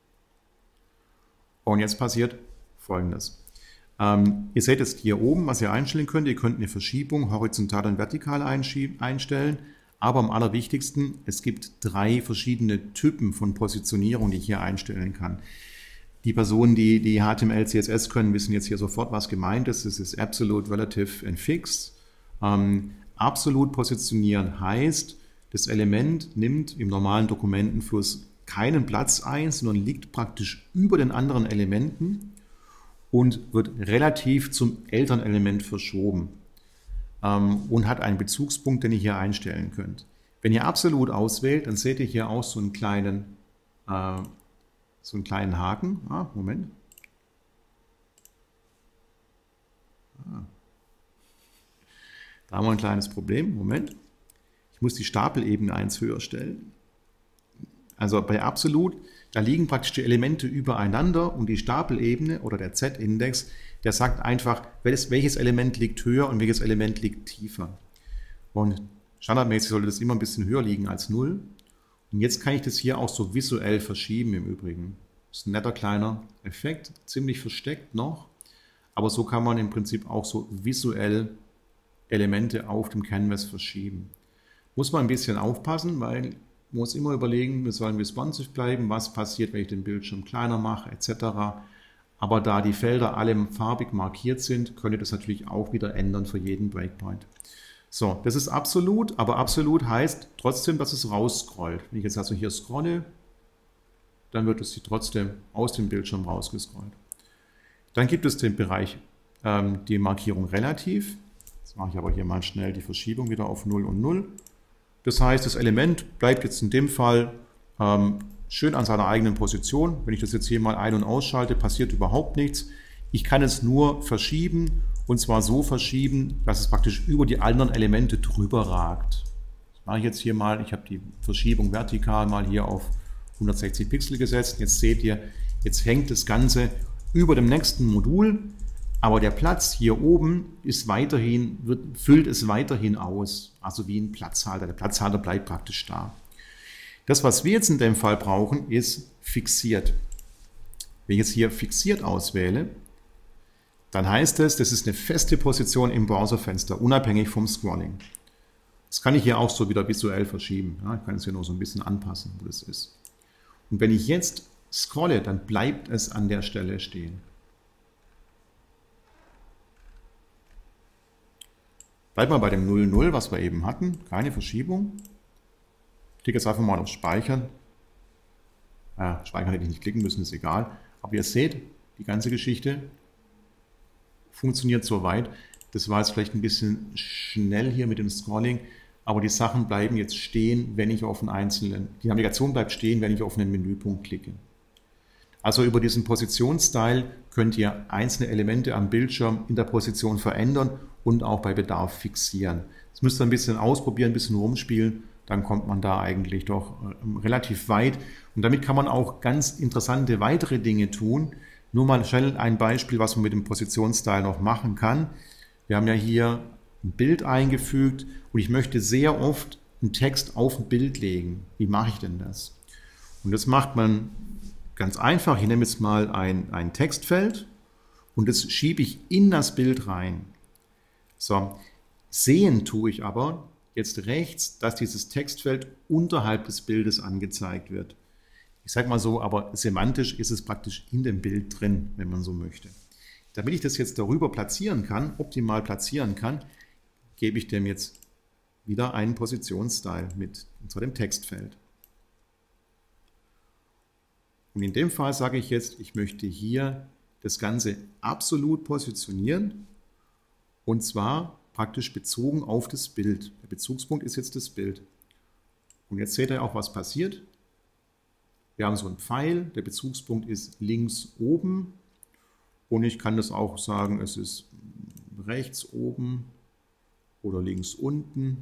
Und jetzt passiert Folgendes. Ähm, ihr seht jetzt hier oben, was ihr einstellen könnt. Ihr könnt eine Verschiebung horizontal und vertikal einstellen. Aber am allerwichtigsten, es gibt drei verschiedene Typen von Positionierung, die ich hier einstellen kann. Die Personen, die, die H T M L, C S S können, wissen jetzt hier sofort, was gemeint ist. Das ist Absolute, Relative und Fixed. Ähm, absolut positionieren heißt, das Element nimmt im normalen Dokumentenfluss keinen Platz ein, sondern liegt praktisch über den anderen Elementen und wird relativ zum Elternelement verschoben ähm, und hat einen Bezugspunkt, den ihr hier einstellen könnt. Wenn ihr absolut auswählt, dann seht ihr hier auch so einen kleinen, äh, so einen kleinen Haken. Ah, Moment. Ah. Da haben wir ein kleines Problem. Moment. Ich muss die Stapelebene eins höher stellen. Also bei Absolut, da liegen praktisch die Elemente übereinander und die Stapelebene oder der Z-Index, der sagt einfach, welches Element liegt höher und welches Element liegt tiefer. Und standardmäßig sollte das immer ein bisschen höher liegen als null. Und jetzt kann ich das hier auch so visuell verschieben im Übrigen. Das ist ein netter kleiner Effekt, ziemlich versteckt noch. Aber so kann man im Prinzip auch so visuell Elemente auf dem Canvas verschieben. Muss man ein bisschen aufpassen, weil man muss immer überlegen, wir sollen responsive bleiben, was passiert, wenn ich den Bildschirm kleiner mache, et cetera. Aber da die Felder alle farbig markiert sind, könnt ihr das natürlich auch wieder ändern für jeden Breakpoint. So, das ist absolut, aber absolut heißt trotzdem, dass es rausscrollt. Wenn ich jetzt also hier scrolle, dann wird es trotzdem aus dem Bildschirm rausgescrollt. Dann gibt es den Bereich, ähm, die Markierung relativ. Jetzt mache ich aber hier mal schnell die Verschiebung wieder auf null und null. Das heißt, das Element bleibt jetzt in dem Fall ähm, schön an seiner eigenen Position. Wenn ich das jetzt hier mal ein- und ausschalte, passiert überhaupt nichts. Ich kann es nur verschieben und zwar so verschieben, dass es praktisch über die anderen Elemente drüber ragt. Das mache ich jetzt hier mal. Ich habe die Verschiebung vertikal mal hier auf hundertsechzig Pixel gesetzt. Jetzt seht ihr, jetzt hängt das Ganze über dem nächsten Modul. Aber der Platz hier oben ist weiterhin, wird, füllt es weiterhin aus, also wie ein Platzhalter. Der Platzhalter bleibt praktisch da. Das, was wir jetzt in dem Fall brauchen, ist fixiert. Wenn ich jetzt hier fixiert auswähle, dann heißt es, das ist eine feste Position im Browserfenster, unabhängig vom Scrolling. Das kann ich hier auch so wieder visuell verschieben. Ja, ich kann es hier noch so ein bisschen anpassen, wo das ist. Und wenn ich jetzt scrolle, dann bleibt es an der Stelle stehen. Bleiben wir bei dem null null, was wir eben hatten. Keine Verschiebung. Ich klicke jetzt einfach mal auf Speichern. Ja, Speichern hätte ich nicht klicken müssen, ist egal. Aber ihr seht, die ganze Geschichte funktioniert soweit. Das war jetzt vielleicht ein bisschen schnell hier mit dem Scrolling, aber die Sachen bleiben jetzt stehen, wenn ich auf einen einzelnen, die Navigation bleibt stehen, wenn ich auf einen Menüpunkt klicke. Also über diesen Positionsstyle könnt ihr einzelne Elemente am Bildschirm in der Position verändern und auch bei Bedarf fixieren. Das müsst ihr ein bisschen ausprobieren, ein bisschen rumspielen, dann kommt man da eigentlich doch relativ weit. Und damit kann man auch ganz interessante weitere Dinge tun. Nur mal schnell ein Beispiel, was man mit dem Positionsstyle noch machen kann. Wir haben ja hier ein Bild eingefügt und ich möchte sehr oft einen Text auf ein Bild legen. Wie mache ich denn das? Und das macht man ganz einfach. Ich nehme jetzt mal ein, ein Textfeld und das schiebe ich in das Bild rein. So, sehen tue ich aber jetzt rechts, dass dieses Textfeld unterhalb des Bildes angezeigt wird. Ich sage mal so, aber semantisch ist es praktisch in dem Bild drin, wenn man so möchte. Damit ich das jetzt darüber platzieren kann, optimal platzieren kann, gebe ich dem jetzt wieder einen Positionsstyle mit, und zwar dem Textfeld. Und in dem Fall sage ich jetzt, ich möchte hier das Ganze absolut positionieren und zwar praktisch bezogen auf das Bild. Der Bezugspunkt ist jetzt das Bild. Und jetzt seht ihr auch, was passiert. Wir haben so einen Pfeil, der Bezugspunkt ist links oben und ich kann das auch sagen, es ist rechts oben oder links unten.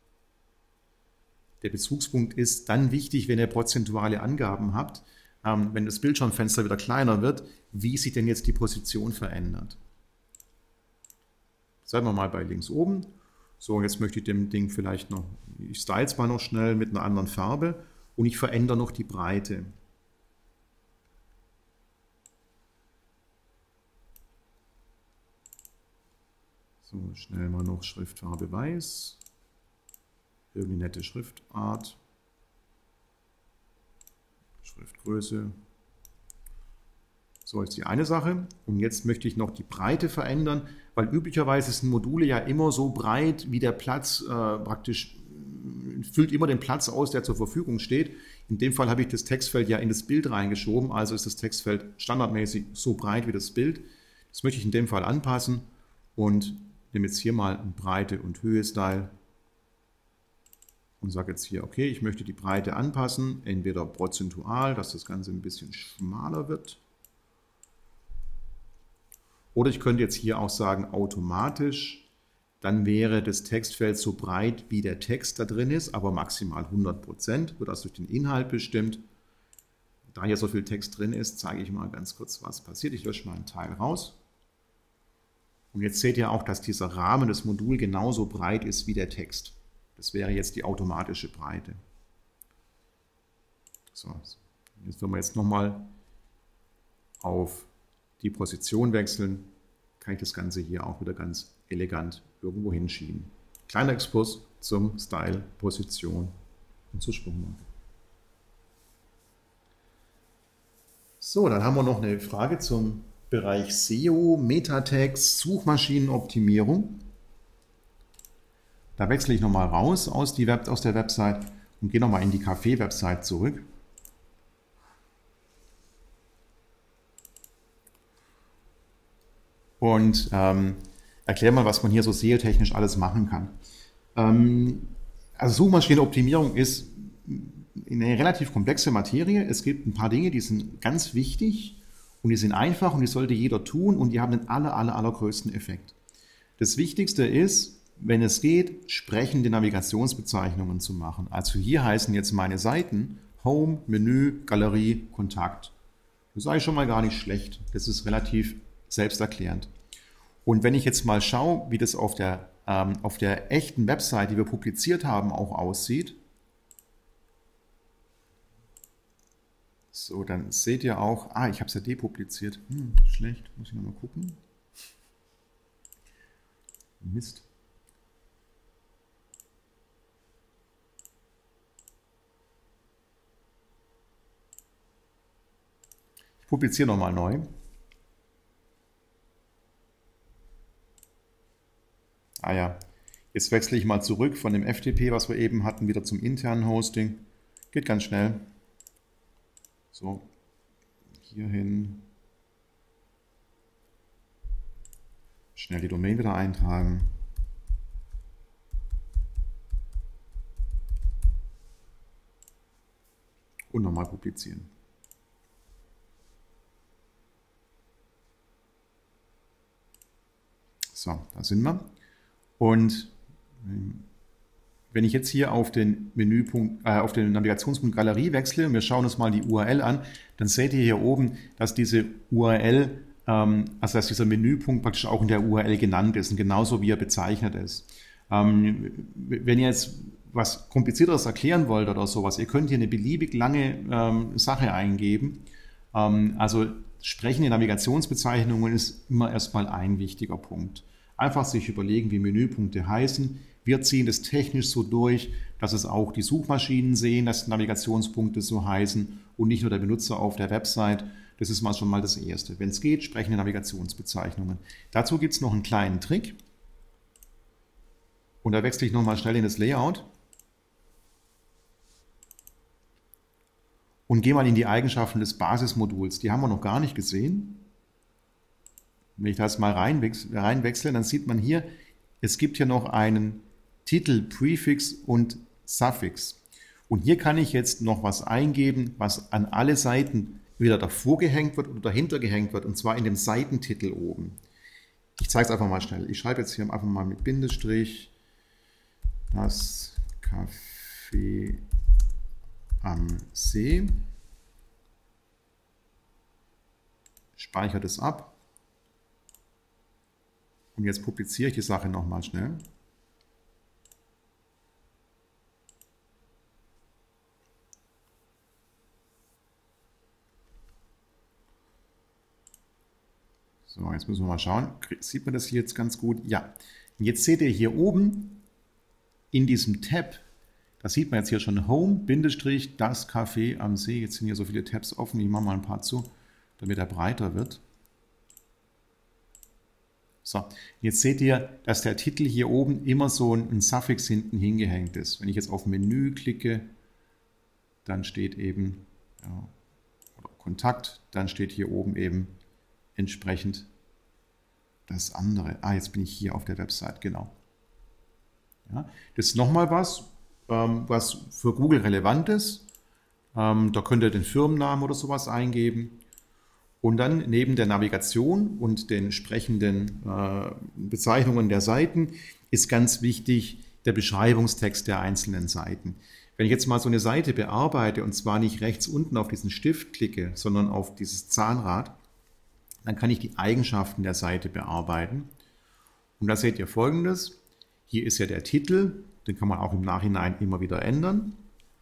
Der Bezugspunkt ist dann wichtig, wenn ihr prozentuale Angaben habt, ähm, wenn das Bildschirmfenster wieder kleiner wird, wie sich denn jetzt die Position verändert. Sagen wir mal bei links oben. So, jetzt möchte ich dem Ding vielleicht noch, ich style es mal noch schnell mit einer anderen Farbe und ich verändere noch die Breite. So, schnell mal noch Schriftfarbe weiß. Irgendwie nette Schriftart. Schriftgröße. So ist die eine Sache. Und jetzt möchte ich noch die Breite verändern, weil üblicherweise sind Module ja immer so breit, wie der Platz äh, praktisch füllt immer den Platz aus, der zur Verfügung steht. In dem Fall habe ich das Textfeld ja in das Bild reingeschoben, also ist das Textfeld standardmäßig so breit wie das Bild. Das möchte ich in dem Fall anpassen und nehme jetzt hier mal einen Breite- und Höhe-Style und sage jetzt hier, okay, ich möchte die Breite anpassen, entweder prozentual, dass das Ganze ein bisschen schmaler wird. Oder ich könnte jetzt hier auch sagen, automatisch. Dann wäre das Textfeld so breit, wie der Text da drin ist, aber maximal hundert Prozent, wird das durch den Inhalt bestimmt. Da hier so viel Text drin ist, zeige ich mal ganz kurz, was passiert. Ich lösche mal einen Teil raus. Und jetzt seht ihr auch, dass dieser Rahmen des Moduls genauso breit ist wie der Text. Das wäre jetzt die automatische Breite. So, jetzt, wenn wir jetzt nochmal auf die Position wechseln, kann ich das Ganze hier auch wieder ganz elegant irgendwo hinschieben. Kleiner Exkurs zum Style, Position und zur Sprungmarke. So, dann haben wir noch eine Frage zum Bereich S E O, Metatext, Suchmaschinenoptimierung. Da wechsle ich nochmal raus aus, die Web, aus der Website und gehe nochmal in die Café-Website zurück. Und ähm, erkläre mal, was man hier so S E O-technisch alles machen kann. Ähm, also Suchmaschinenoptimierung ist eine relativ komplexe Materie. Es gibt ein paar Dinge, die sind ganz wichtig und die sind einfach und die sollte jeder tun und die haben den aller, aller, allergrößten Effekt. Das Wichtigste ist, wenn es geht, sprechende Navigationsbezeichnungen zu machen. Also hier heißen jetzt meine Seiten Home, Menü, Galerie, Kontakt. Das ist eigentlich schon mal gar nicht schlecht. Das ist relativ selbsterklärend. Und wenn ich jetzt mal schaue, wie das auf der, ähm, auf der echten Website, die wir publiziert haben, auch aussieht, so, dann seht ihr auch, ah, ich habe es ja depubliziert. Hm, schlecht, muss ich nochmal gucken. Mist. Ich publiziere nochmal neu. Ah ja, jetzt wechsle ich mal zurück von dem F T P, was wir eben hatten, wieder zum internen Hosting. Geht ganz schnell. So, hierhin. Schnell die Domain wieder eintragen. Und nochmal publizieren. So, da sind wir. Und wenn ich jetzt hier auf den Menüpunkt, äh, auf den Navigationspunkt Galerie wechsle und wir schauen uns mal die U R L an, dann seht ihr hier oben, dass diese U R L, ähm, also dass dieser Menüpunkt praktisch auch in der U R L genannt ist und genauso wie er bezeichnet ist. Ähm, wenn ihr jetzt was Komplizierteres erklären wollt oder sowas, ihr könnt hier eine beliebig lange ähm, Sache eingeben. Ähm, also sprechende Navigationsbezeichnungen ist immer erstmal ein wichtiger Punkt. Einfach sich überlegen, wie Menüpunkte heißen. Wir ziehen das technisch so durch, dass es auch die Suchmaschinen sehen, dass Navigationspunkte so heißen und nicht nur der Benutzer auf der Website. Das ist mal schon mal das Erste. Wenn es geht, sprechende Navigationsbezeichnungen. Dazu gibt es noch einen kleinen Trick. Und da wechsle ich nochmal schnell in das Layout. Und gehe mal in die Eigenschaften des Basismoduls. Die haben wir noch gar nicht gesehen. Wenn ich das mal reinwechsle, dann sieht man hier, es gibt hier noch einen Titel, Präfix und Suffix. Und hier kann ich jetzt noch was eingeben, was an alle Seiten wieder davor gehängt wird oder dahinter gehängt wird, und zwar in dem Seitentitel oben. Ich zeige es einfach mal schnell. Ich schreibe jetzt hier einfach mal mit Bindestrich das Café am See. Speichere das ab. Und jetzt publiziere ich die Sache nochmal schnell. So, jetzt müssen wir mal schauen. Sieht man das hier jetzt ganz gut? Ja. Und jetzt seht ihr hier oben in diesem Tab, da sieht man jetzt hier schon Home, Bindestrich, das Café am See. Jetzt sind hier so viele Tabs offen. Ich mache mal ein paar zu, damit er breiter wird. So, jetzt seht ihr, dass der Titel hier oben immer so ein Suffix hinten hingehängt ist. Wenn ich jetzt auf Menü klicke, dann steht eben ja, oder Kontakt, dann steht hier oben eben entsprechend das andere. Ah, jetzt bin ich hier auf der Website, genau. Ja, das ist nochmal was, ähm, was für Google relevant ist. Ähm, da könnt ihr den Firmennamen oder sowas eingeben. Und dann neben der Navigation und den entsprechenden äh, Bezeichnungen der Seiten ist ganz wichtig der Beschreibungstext der einzelnen Seiten. Wenn ich jetzt mal so eine Seite bearbeite und zwar nicht rechts unten auf diesen Stift klicke, sondern auf dieses Zahnrad, dann kann ich die Eigenschaften der Seite bearbeiten. Und da seht ihr Folgendes. Hier ist ja der Titel, den kann man auch im Nachhinein immer wieder ändern.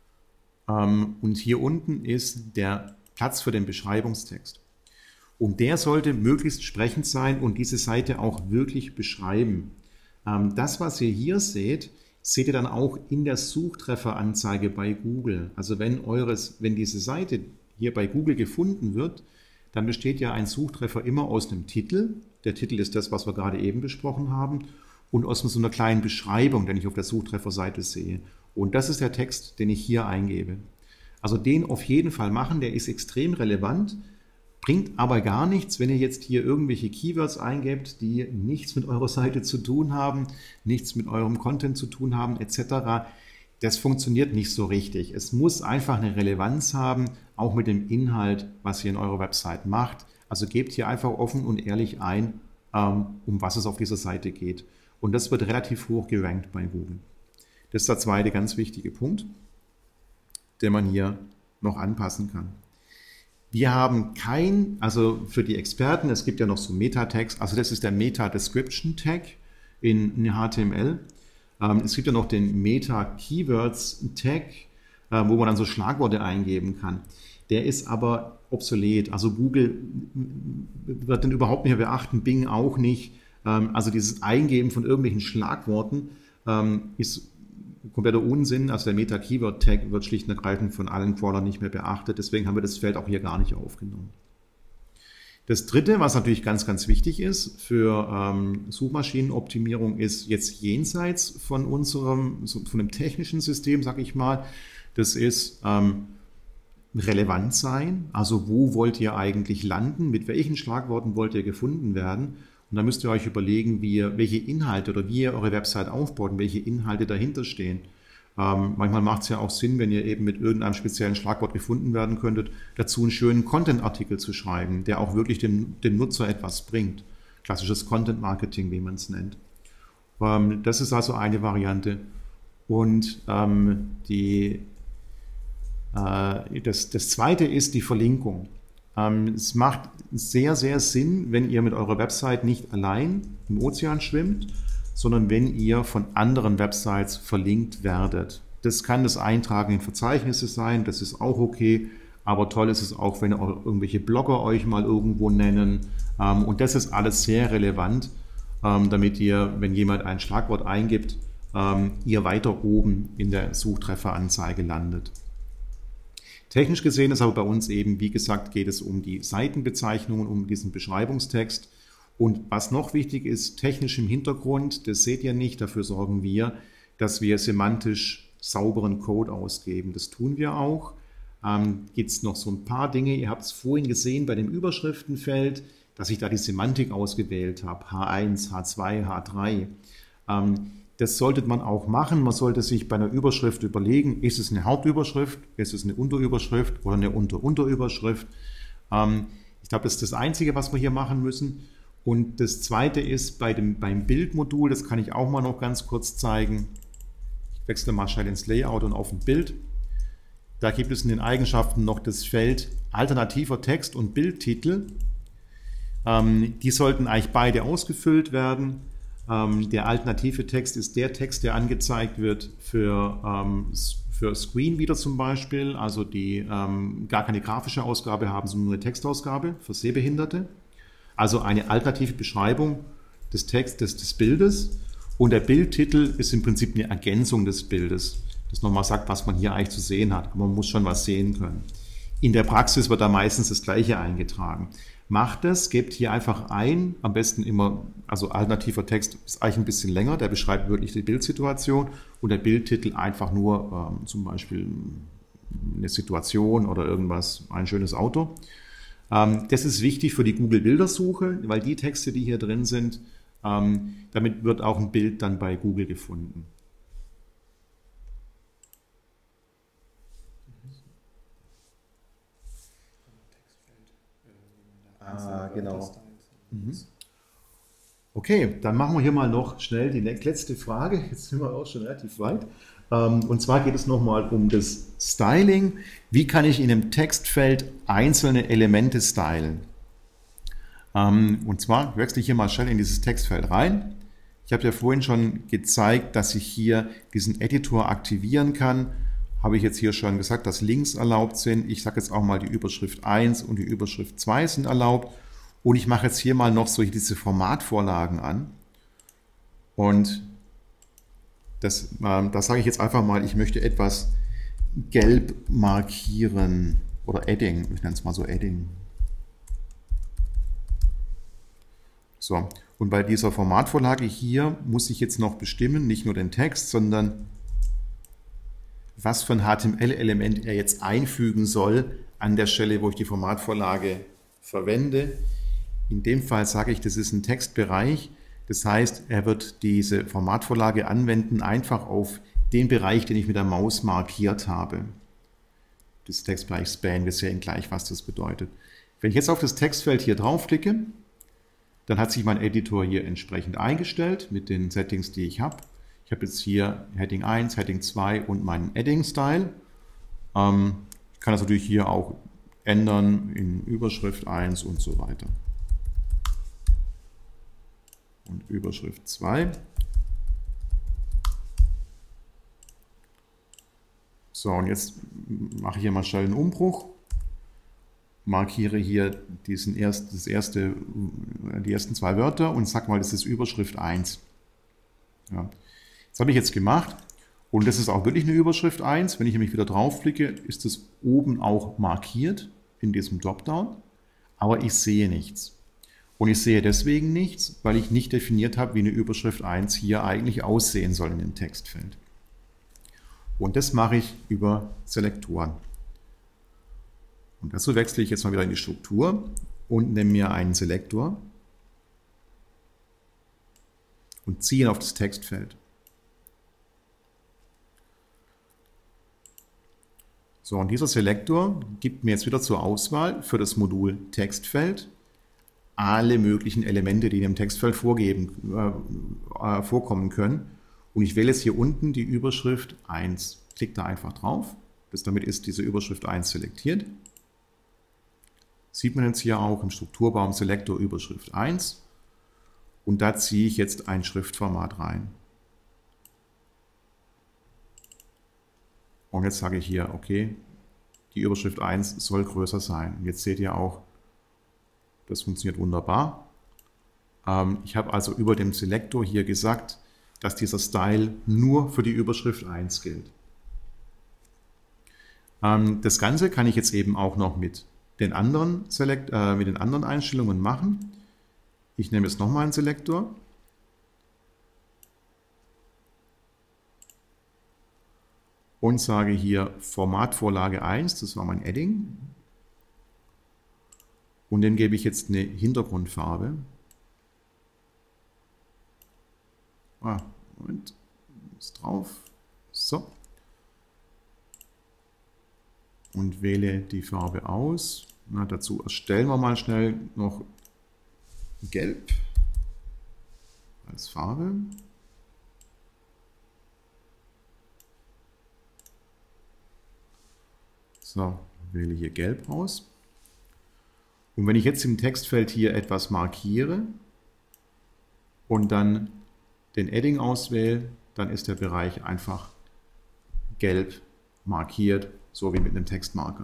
Ähm, und hier unten ist der Platz für den Beschreibungstext. Und der sollte möglichst sprechend sein und diese Seite auch wirklich beschreiben. Ähm, das, was ihr hier seht, seht ihr dann auch in der Suchtrefferanzeige bei Google. Also wenn, eures, wenn diese Seite hier bei Google gefunden wird, dann besteht ja ein Suchtreffer immer aus einem Titel. Der Titel ist das, was wir gerade eben besprochen haben, und aus so einer kleinen Beschreibung, den ich auf der Suchtrefferseite sehe. Und das ist der Text, den ich hier eingebe. Also den auf jeden Fall machen, der ist extrem relevant. Bringt aber gar nichts, wenn ihr jetzt hier irgendwelche Keywords eingebt, die nichts mit eurer Seite zu tun haben, nichts mit eurem Content zu tun haben, et cetera. Das funktioniert nicht so richtig. Es muss einfach eine Relevanz haben, auch mit dem Inhalt, was ihr in eurer Website macht. Also gebt hier einfach offen und ehrlich ein, um was es auf dieser Seite geht. Und das wird relativ hoch gerankt bei Google. Das ist der zweite ganz wichtige Punkt, den man hier noch anpassen kann. Wir haben kein, also für die Experten, es gibt ja noch so Meta-Tags, also das ist der Meta-Description-Tag in H T M L. Ähm, es gibt ja noch den Meta-Keywords-Tag, äh, wo man dann so Schlagworte eingeben kann. Der ist aber obsolet, also Google wird den überhaupt nicht mehr beachten, Bing auch nicht. Ähm, also dieses Eingeben von irgendwelchen Schlagworten ähm, ist kompletter Unsinn. Also der Meta-Keyword-Tag wird schlicht und ergreifend von allen Crawlern nicht mehr beachtet. Deswegen haben wir das Feld auch hier gar nicht aufgenommen. Das Dritte, was natürlich ganz, ganz wichtig ist für ähm, Suchmaschinenoptimierung, ist jetzt jenseits von unserem, von dem technischen System, sage ich mal, das ist ähm, relevant sein. Also wo wollt ihr eigentlich landen? Mit welchen Schlagworten wollt ihr gefunden werden? Und da müsst ihr euch überlegen, wie ihr, welche Inhalte oder wie ihr eure Website aufbaut und welche Inhalte dahinter stehen. Ähm, manchmal macht es ja auch Sinn, wenn ihr eben mit irgendeinem speziellen Schlagwort gefunden werden könntet, dazu einen schönen Content-Artikel zu schreiben, der auch wirklich dem, dem Nutzer etwas bringt. Klassisches Content-Marketing, wie man es nennt. Ähm, das ist also eine Variante. Und ähm, die, äh, das, das zweite ist die Verlinkung. Ähm, es macht sehr, sehr Sinn, wenn ihr mit eurer Website nicht allein im Ozean schwimmt, sondern wenn ihr von anderen Websites verlinkt werdet. Das kann das Eintragen in Verzeichnisse sein, das ist auch okay, aber toll ist es auch, wenn auch irgendwelche Blogger euch mal irgendwo nennen. Und das ist alles sehr relevant, damit ihr, wenn jemand ein Schlagwort eingibt, ihr weiter oben in der Suchtrefferanzeige landet. Technisch gesehen ist aber bei uns eben, wie gesagt, geht es um die Seitenbezeichnungen, um diesen Beschreibungstext. Und was noch wichtig ist, technisch im Hintergrund, das seht ihr nicht, dafür sorgen wir, dass wir semantisch sauberen Code ausgeben. Das tun wir auch. Ähm, gibt es noch so ein paar Dinge, ihr habt es vorhin gesehen bei dem Überschriftenfeld, dass ich da die Semantik ausgewählt habe, H eins, H zwei, H drei. Ähm, das sollte man auch machen. Man sollte sich bei einer Überschrift überlegen, ist es eine Hauptüberschrift, ist es eine Unterüberschrift oder eine Unter-Unterüberschrift. Ähm, ich glaube, das ist das Einzige, was wir hier machen müssen. Und das zweite ist bei dem, beim Bildmodul, das kann ich auch mal noch ganz kurz zeigen. Ich wechsle mal schnell ins Layout und auf ein Bild. Da gibt es in den Eigenschaften noch das Feld alternativer Text und Bildtitel. Ähm, die sollten eigentlich beide ausgefüllt werden. Ähm, der alternative Text ist der Text, der angezeigt wird für, ähm, für Screenreader zum Beispiel, also die ähm, gar keine grafische Ausgabe haben, sondern nur eine Textausgabe für Sehbehinderte. Also eine alternative Beschreibung des Textes, des Bildes. Und der Bildtitel ist im Prinzip eine Ergänzung des Bildes, das nochmal sagt, was man hier eigentlich zu sehen hat. Aber man muss schon was sehen können. In der Praxis wird da meistens das Gleiche eingetragen. Macht das, gebt hier einfach ein, am besten immer, also alternativer Text ist eigentlich ein bisschen länger, der beschreibt wirklich die Bildsituation und der Bildtitel einfach nur ähm, zum Beispiel eine Situation oder irgendwas, ein schönes Auto. Das ist wichtig für die Google-Bildersuche, weil die Texte, die hier drin sind, damit wird auch ein Bild dann bei Google gefunden. Ah, genau. Mhm. Okay, dann machen wir hier mal noch schnell die letzte Frage. Jetzt sind wir auch schon relativ weit. Und zwar geht es nochmal um das Styling. Wie kann ich in einem Textfeld einzelne Elemente stylen? Und zwar wechsle ich hier mal schnell in dieses Textfeld rein. Ich habe ja vorhin schon gezeigt, dass ich hier diesen Editor aktivieren kann. Habe ich jetzt hier schon gesagt, dass Links erlaubt sind. Ich sage jetzt auch mal, die Überschrift eins und die Überschrift zwei sind erlaubt. Und ich mache jetzt hier mal noch so diese Formatvorlagen an. Und Das, äh, das sage ich jetzt einfach mal, ich möchte etwas gelb markieren oder Adding, ich nenne es mal so Adding. So, und bei dieser Formatvorlage hier muss ich jetzt noch bestimmen, nicht nur den Text, sondern was für ein H T M L-Element er jetzt einfügen soll an der Stelle, wo ich die Formatvorlage verwende. In dem Fall sage ich, das ist ein Textbereich. Das heißt, er wird diese Formatvorlage anwenden, einfach auf den Bereich, den ich mit der Maus markiert habe. Das Textbereich Span, wir sehen gleich, was das bedeutet. Wenn ich jetzt auf das Textfeld hier draufklicke, dann hat sich mein Editor hier entsprechend eingestellt mit den Settings, die ich habe. Ich habe jetzt hier Heading eins, Heading zwei und meinen Adding-Style. Ähm, ich kann das natürlich hier auch ändern in Überschrift eins und so weiter. Und Überschrift zwei. So, und jetzt mache ich hier mal schnell einen Umbruch. Markiere hier diesen erst, das erste, die ersten zwei Wörter und sag mal, das ist Überschrift eins. Ja. Das habe ich jetzt gemacht und das ist auch wirklich eine Überschrift eins. Wenn ich nämlich wieder draufklicke, ist es oben auch markiert in diesem Dropdown. aber ich sehe nichts. Und ich sehe deswegen nichts, weil ich nicht definiert habe, wie eine Überschrift eins hier eigentlich aussehen soll in dem Textfeld. Und das mache ich über Selektoren. Und dazu wechsle ich jetzt mal wieder in die Struktur und nehme mir einen Selektor und ziehe ihn auf das Textfeld. So, und dieser Selektor gibt mir jetzt wieder zur Auswahl für das Modul Textfeld alle möglichen Elemente, die in dem Textfeld vorgeben, äh, vorkommen können. Und ich wähle jetzt hier unten die Überschrift eins. Klicke da einfach drauf. Das, damit ist diese Überschrift eins selektiert. Sieht man jetzt hier auch im Strukturbaum Selektor Überschrift eins. Und da ziehe ich jetzt ein Schriftformat rein. Und jetzt sage ich hier, okay, die Überschrift eins soll größer sein. Und jetzt seht ihr auch, das funktioniert wunderbar. Ähm, ich habe also über dem Selektor hier gesagt, dass dieser Style nur für die Überschrift eins gilt. Ähm, das Ganze kann ich jetzt eben auch noch mit den anderen, Select, äh, mit den anderen Einstellungen machen. Ich nehme jetzt nochmal einen Selektor. Und sage hier Formatvorlage eins, das war mein Edding. Und dem gebe ich jetzt eine Hintergrundfarbe. Ah, Moment, ist drauf. So. Und wähle die Farbe aus. Na, dazu erstellen wir mal schnell noch Gelb als Farbe. So, wähle hier Gelb aus. Und wenn ich jetzt im Textfeld hier etwas markiere und dann den Edding auswähle, dann ist der Bereich einfach gelb markiert, so wie mit einem Textmarker.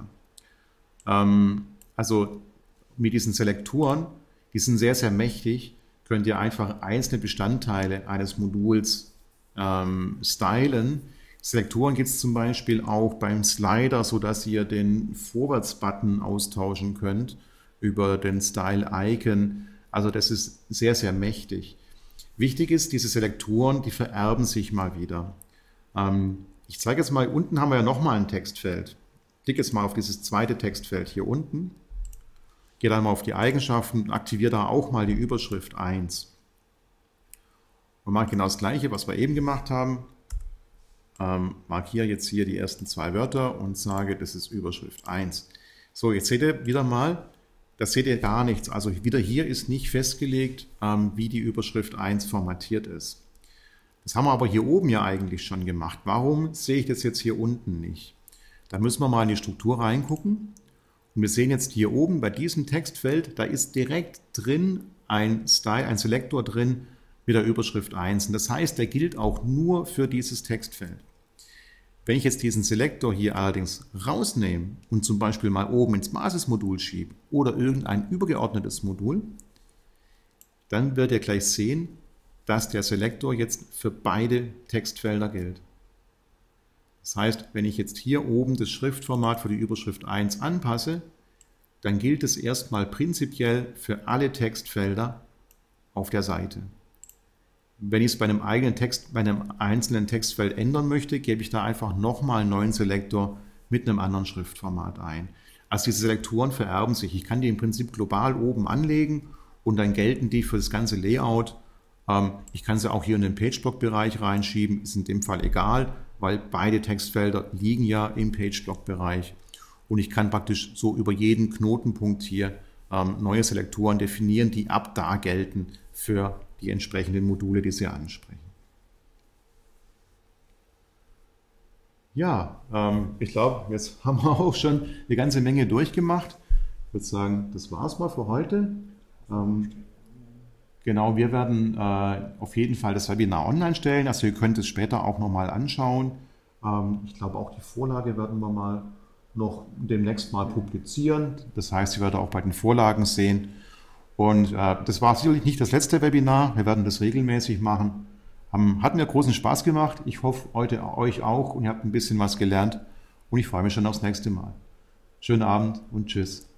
Ähm, also mit diesen Selektoren, die sind sehr, sehr mächtig, könnt ihr einfach einzelne Bestandteile eines Moduls ähm, stylen. Selektoren gibt es zum Beispiel auch beim Slider, sodass ihr den Vorwärts-Button austauschen könnt über den Style-Icon. Also das ist sehr, sehr mächtig. Wichtig ist, diese Selektoren, die vererben sich mal wieder. Ähm, ich zeige jetzt mal, unten haben wir ja nochmal ein Textfeld. Klicke jetzt mal auf dieses zweite Textfeld hier unten. Gehe dann mal auf die Eigenschaften und aktiviere da auch mal die Überschrift eins. Und mache genau das Gleiche, was wir eben gemacht haben. Ähm, markiere jetzt hier die ersten zwei Wörter und sage, das ist Überschrift eins. So, jetzt seht ihr wieder mal, das seht ihr gar nichts. Also wieder hier ist nicht festgelegt, ähm, wie die Überschrift eins formatiert ist. Das haben wir aber hier oben ja eigentlich schon gemacht. Warum sehe ich das jetzt hier unten nicht? Da müssen wir mal in die Struktur reingucken. Und wir sehen jetzt hier oben bei diesem Textfeld, da ist direkt drin ein Style, ein Selektor drin mit der Überschrift eins. Und das heißt, der gilt auch nur für dieses Textfeld. Wenn ich jetzt diesen Selektor hier allerdings rausnehme und zum Beispiel mal oben ins Basismodul schiebe oder irgendein übergeordnetes Modul, dann werdet ihr gleich sehen, dass der Selektor jetzt für beide Textfelder gilt. Das heißt, wenn ich jetzt hier oben das Schriftformat für die Überschrift eins anpasse, dann gilt es erstmal prinzipiell für alle Textfelder auf der Seite. Wenn ich es bei einem eigenen Text, bei einem einzelnen Textfeld ändern möchte, gebe ich da einfach nochmal einen neuen Selektor mit einem anderen Schriftformat ein. Also diese Selektoren vererben sich. Ich kann die im Prinzip global oben anlegen und dann gelten die für das ganze Layout. Ich kann sie auch hier in den Page-Block-Bereich reinschieben, ist in dem Fall egal, weil beide Textfelder liegen ja im Page-Block-Bereich. Und ich kann praktisch so über jeden Knotenpunkt hier ähm, neue Selektoren definieren, die ab da gelten für die entsprechenden Module, die Sie ansprechen. Ja, ähm, ich glaube, jetzt haben wir auch schon eine ganze Menge durchgemacht. Ich würde sagen, das war es mal für heute. Ähm, genau, wir werden äh, auf jeden Fall das Webinar online stellen, also ihr könnt es später auch nochmal anschauen. Ähm, ich glaube, auch die Vorlage werden wir mal noch demnächst mal publizieren. Das heißt, ihr werdet auch bei den Vorlagen sehen. Und äh, das war sicherlich nicht das letzte Webinar. Wir werden das regelmäßig machen. Haben, hat mir großen Spaß gemacht. Ich hoffe, heute euch auch und ihr habt ein bisschen was gelernt. Und ich freue mich schon aufs nächste Mal. Schönen Abend und tschüss.